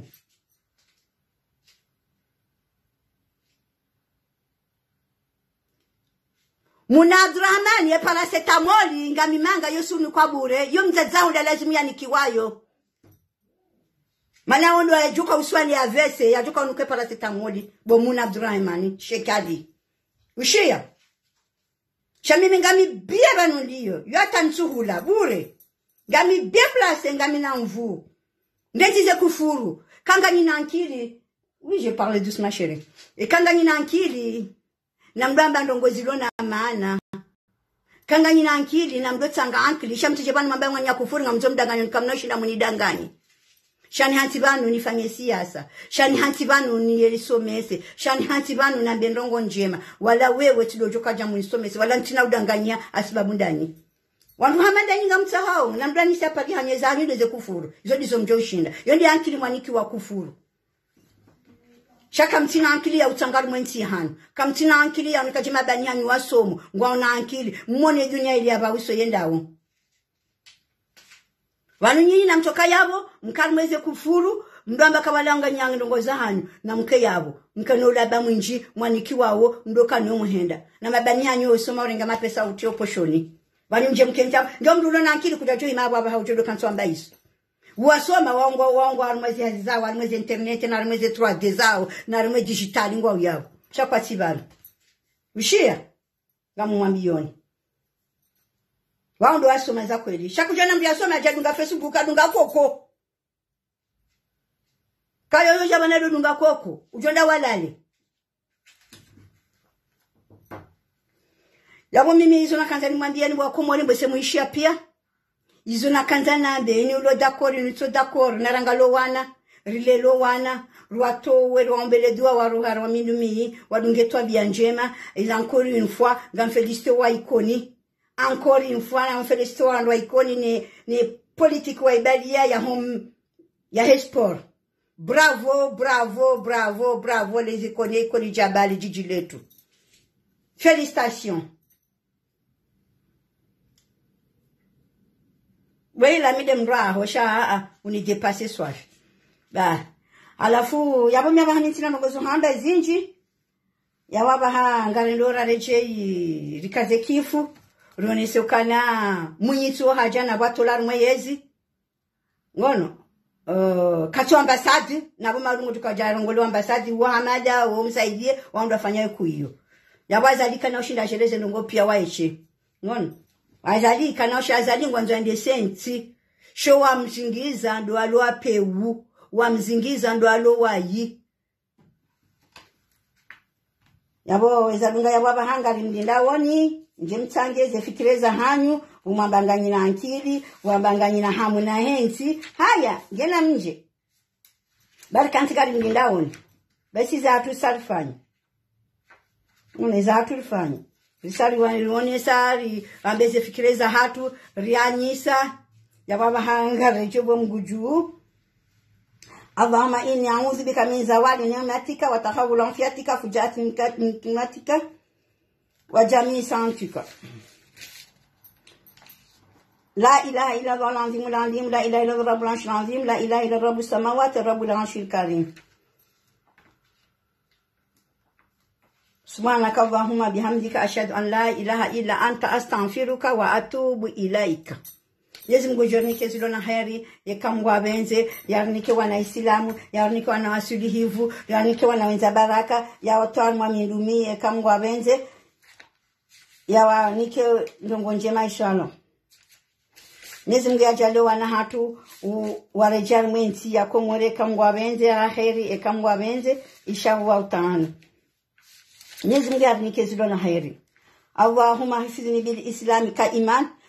Muna Abdurrahman ye paracetamol ngami manga yosunu kwa bure yo mzazao nda lazima yanikiwayo mana ondo ajuka uswali ya vese yajuka unuke paracetamol bo Muna Abdurrahman shekali ushia shamimi ngami bia banu ndiyo yota nsuhula bure ngami bia place ngami na mvu ndetize kufuru kanga nina ankili oui je parle doucement chérie et kanga nina ankili na mdamba ndongozi lona maana kanga nina ankili na mdotsanga ankili shamtije banu mambe nganya kufuru ngamzo mdanganya nikamnoshinda munidanganye shani hanti banu nifanye siasa shani hanti banu niyelisomese shani hanti banu na mbendongo njema wala wewe tudojoka jamu nisomese wala ntina udanganya asibabu ndani wantu hamanda nyinga msahau na mdani sapaki hanyeza hanyude ze kufuru izo dizo mjoshinda yondi ankili mwaniki wa kufuru shaka mtina ankili ya utangaru mwensi hanu kamtina ankili ya unikajima banyani wa somo ngwaona ankili mwone dunia ili ya bawiso yendawo wanu nyinyi na mtoka yabo mkalmweze kufuru mdamba kabalanga nyanga ndongoza hanyu na mke yabo mkanola bamwinji mwaniki wawo ndoka no muhenda na mabani hanyu osoma orenga mapesa utio poshoni wanu nje mkenta ndio mdulo na akili kujajo imabo aba haujodo kanso ambaiso wasoma waongo armwezi hazizawo armwezi internet na armwezi 3D zao na armwezi digital ngwa yabo chakwa tibana ushia ngamwambioni wao ndo wasoma za kweli shakujana mbiasoma ajadunga Facebook adunga koko kayo yo jabana dunga koko ujonda walale yabo mimi hizo nakanza nimwambia ni wakomoni mbese muishia pia hizo nakanza nambe ni ulo dakori nito dakori narangalo wana rilelo wana ruato werombele dua waruhara wa minumi wadungetwa bianjema et encore une fois ngam féliciter wa ikoni encore une fois on fait l'histoire ndo ikoni ni politique wa ibalia ya sport bravo les ikoni jabali jiji letu félicitations wewe la midem raho sha unidepasser soif ba alafu yabo myabahani tina ngozo hamba zinji yawabaha ngalendora rejei rikaze kifu Ronese ukana munyitso haja na batola rumwezi ngono kacho ambasadi nabo marungu tukajara ngolo ambasadi wa hamada wo msaidie wando afanya kuiyo yabazalika na ushinda shereze ndongo pia waiche ngono azalika na ushazali ngwanzo ende senti sho wa mzingiza ndo alo apewu wa mzingiza ndo alo wayi yabo ezalunga yabo bahanga limlinda woni nje mtsangeze fikireza hanyu umwambanganyi na ankili umwambanganyi na hamu na hensi haya ngena mje bali kantika limlinda woni basi za tu sarfani uneza tu rifani risari wani sari ambeze fikireza hatu rianyisa yabo bahanga rejobo mguju اللهم إني أعوذ بك من زوال نعمتك وتحول عافيتك فجاءت من نعمتك وجميع سنتك لا إله إلا الله العظيم العظيم لا إله إلا الله رب العرش العظيم لا إله إلا رب السماوات رب العرش الكريم سبحانك اللهم بحمدك أشهد أن لا إله إلا أنت أستغفرك وأتوب إليك Yezi mgojornike zilona heri yekamwa benze yarnike wana Islamu yarnike wana wasulihivu yarnike wana wenza baraka ya watoa mindumi yekamwa benze ya wanike ndongo njema inshallah Yezi mgajalo wana hatu warejal mwenzi ya komore kamwa benze heri yekamwa benze inshallah utaana Yezi mgajornike zilona heri Allahumma hifidhni bil islam ka iman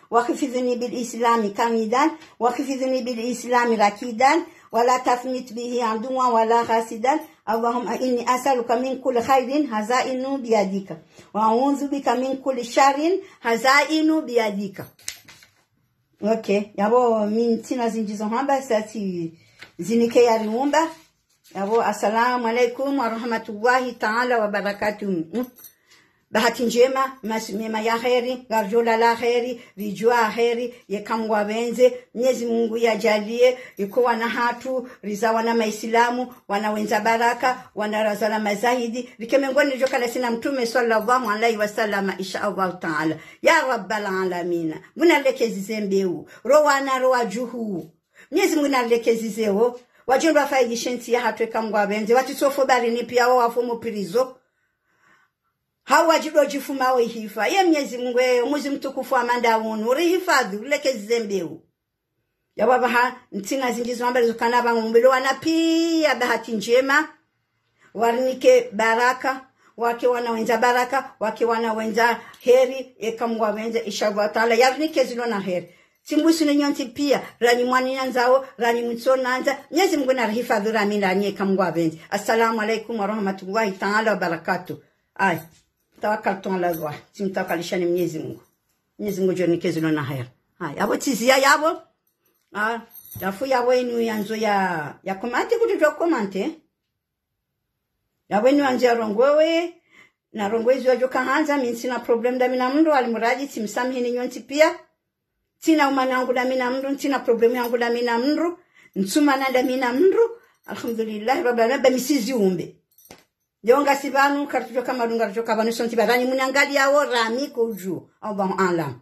واخفضني بالإسلام كامدا واخفضني بالإسلام ركيدا ولا تثمت به عدوا ولا حاسدا اللهم إني أسألك من كل خير هزائن بيدك وأعوذ بك من كل شر هزائن بيدك. Okay, yabo min tina zinjizo hamba sati zinike ya riumba. Yabo assalamu alaikum wa rahmatullahi ta'ala wa barakatuh. Bahati njema, mema ya kheri, garjola la kheri, vijua kheri, yekamwa benze, Mwenyezi Mungu yajalie, yuko wana hatu, riza wana maislamu, wana wenza baraka, wana razala mazahidi, vikemengoni joka na sina mtume sallallahu alaihi wasallam insha Allah ta'ala. Ya rabbal alamin. Muna lekezi zembeu, rowana roa juhu. Mwenyezi Mungu na lekezi zeo, wajindwa faidi shensi ya hatu yekamwa benze, watisofo bari ni pia wafumu pirizo. Hawa jido jifuma we hifa. Ye Mwenyezi Mungu muzi mtukufu amanda wonu. Urihifadhi, uleke zembeu. Ya wabaha, ntina zingizo ambali zukanaba ngumbilo wanapia bahati njema. Warnike baraka. Wake wanawenza baraka. Wake wanawenza heri. Ekamwa wenza inshallah ta'ala. Yarnike zilo na heri. Simbusu ni nyonti pia. Rani mwani nanzao. Rani mtso nanza. Mwenyezi Mungu na rihifadhi ramina nye ekamwa wenza. Assalamu alaikum wa rahmatullahi ta'ala wa barakatuh. Ay. Tawakkaltu ala Allah. Simtawakalishani Mwenyezi Mungu. Mwenyezi Mungu jonikeze na haya. Haya, abo tizia yabo. Dafu yabo inu yanzo ya komante kutujwa komante. Yabo inu yanzo ya rongwewe. Na rongwezi wajo kahanza. Min sina problem da mina mndu. Alimuraji simsamihi ni nyonti pia. Tina umana yangu da mina mndu. Tina problem yangu da mina mndu. Nsumana da mina mndu. Alhamdulillah. Rabbi bamisizi umbe. Jonga sibanu kartujo kama dunga joka banu sonti barani munangali yawo rami kuju Allah alam.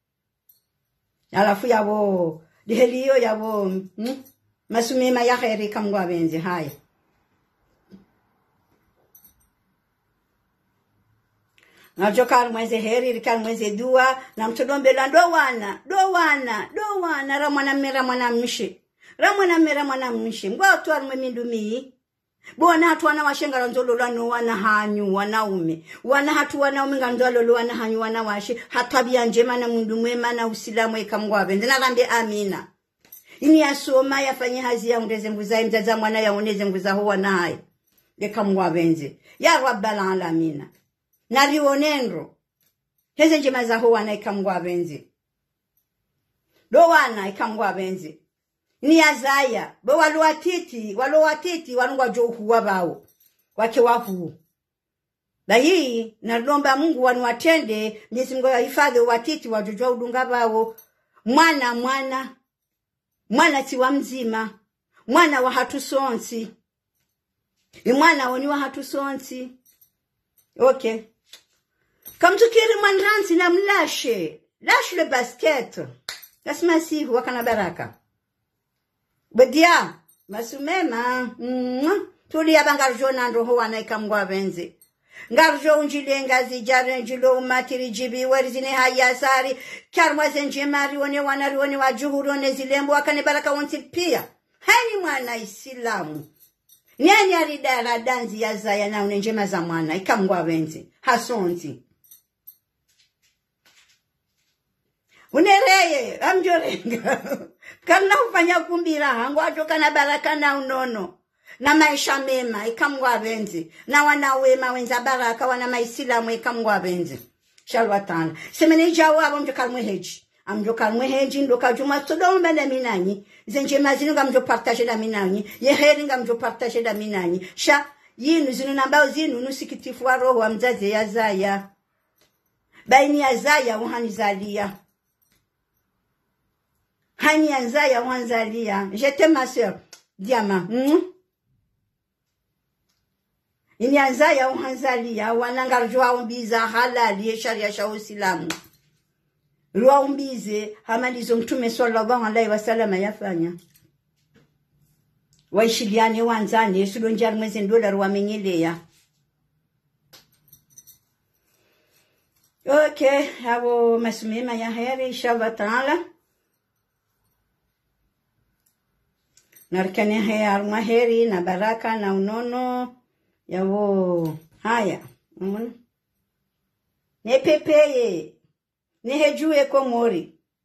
Alafu yawo diheliyo yawo masumema ya khairi kamwa benzi haya. Na joka mweze heri rikal mweze dua na mtodombe la dowana ramwana mera mwana mshi. Ramwana mera mwana mshi. Ngwa watu arumwe mindumi. Bona hatu wana washenga nzolo lwano wana hanyu wanaume. Wana hatu wanaume nzolo wana hanyu wana washe. Hatabia njema na mundu mwema na usilamu ekamwa benzi. Na rambe amina. Ini ya soma ya fanyi hazi ya undeze mbuza mzaza mwana ya uneze mbuza huwa na hai. Ekamwa benzi. Ya rabbal alamina. Na rionenro. Heze njema za huwa na ekamwa benzi. Do wana ekamwa benzi. Ni azaya, bo walowatiti, walungwa johu wabao, wake wafu. Na hii, nalomba Mungu wanuatende, Mwenyezi Mungu yahifadhi watiti wajojwa udunga bao. Mwana tiwa mzima, mwana wa hatusonsi. Mwana woni wa hatusonsi. Okay. Kamtukiri mwanransi na mlashe, lashe le basket. Kasima sihu wakana baraka. Bedia, masumema, tuli ya bangarjo nando huwa na ikamwa benzi. Ngarjo unjile ngazi jare njilo umatiri jibi warizine hayasari. Karmwaze njemari wane wajuhuru wane zilembu wakane baraka wanti pia. Hani mwana isilamu. Nyani aridara danzi ya zaya na unenjema za mwana ikamwa benzi. Hasonti. Unereye, amjorenga. Kana ufanya kumbira, hangu ajoka na baraka na unono. Na maisha mema, ikamwa benzi. Na wanawema wenza baraka, wana maisilamu ikamwa benzi. Shalwatana. Semene jawa amjokalmwe heji. Amjokalmwe heji, ndoka juma sodo mbele minanyi. Zenje mazinu nga mjo partage la minanyi. Yeheri nga mjo partage la minanyi. Sha, yinu zinu nambao zinu, nusikitifu wa roho wa mzazi ya zaya. Baini ya zaya uhanizalia. Hani anzaya wanzalia. J'étais ma sœur. Diama. Ini anzaya wanzalia. Wanangarjua umbiza halali. Sharia sha usilamu. Rua umbize. Hamalizo mtume sallallahu alaihi wasallam yafanya. Waishiliane wanzani. Sulo njari mwezi ndola ruwa menyelea. Okay. Hawo masumema ya heri. Inshallah ta'ala. Narikane hea arumaheri na baraka na unono yawo haya. Nepepeye. Nehejue komori.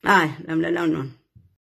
lamla la non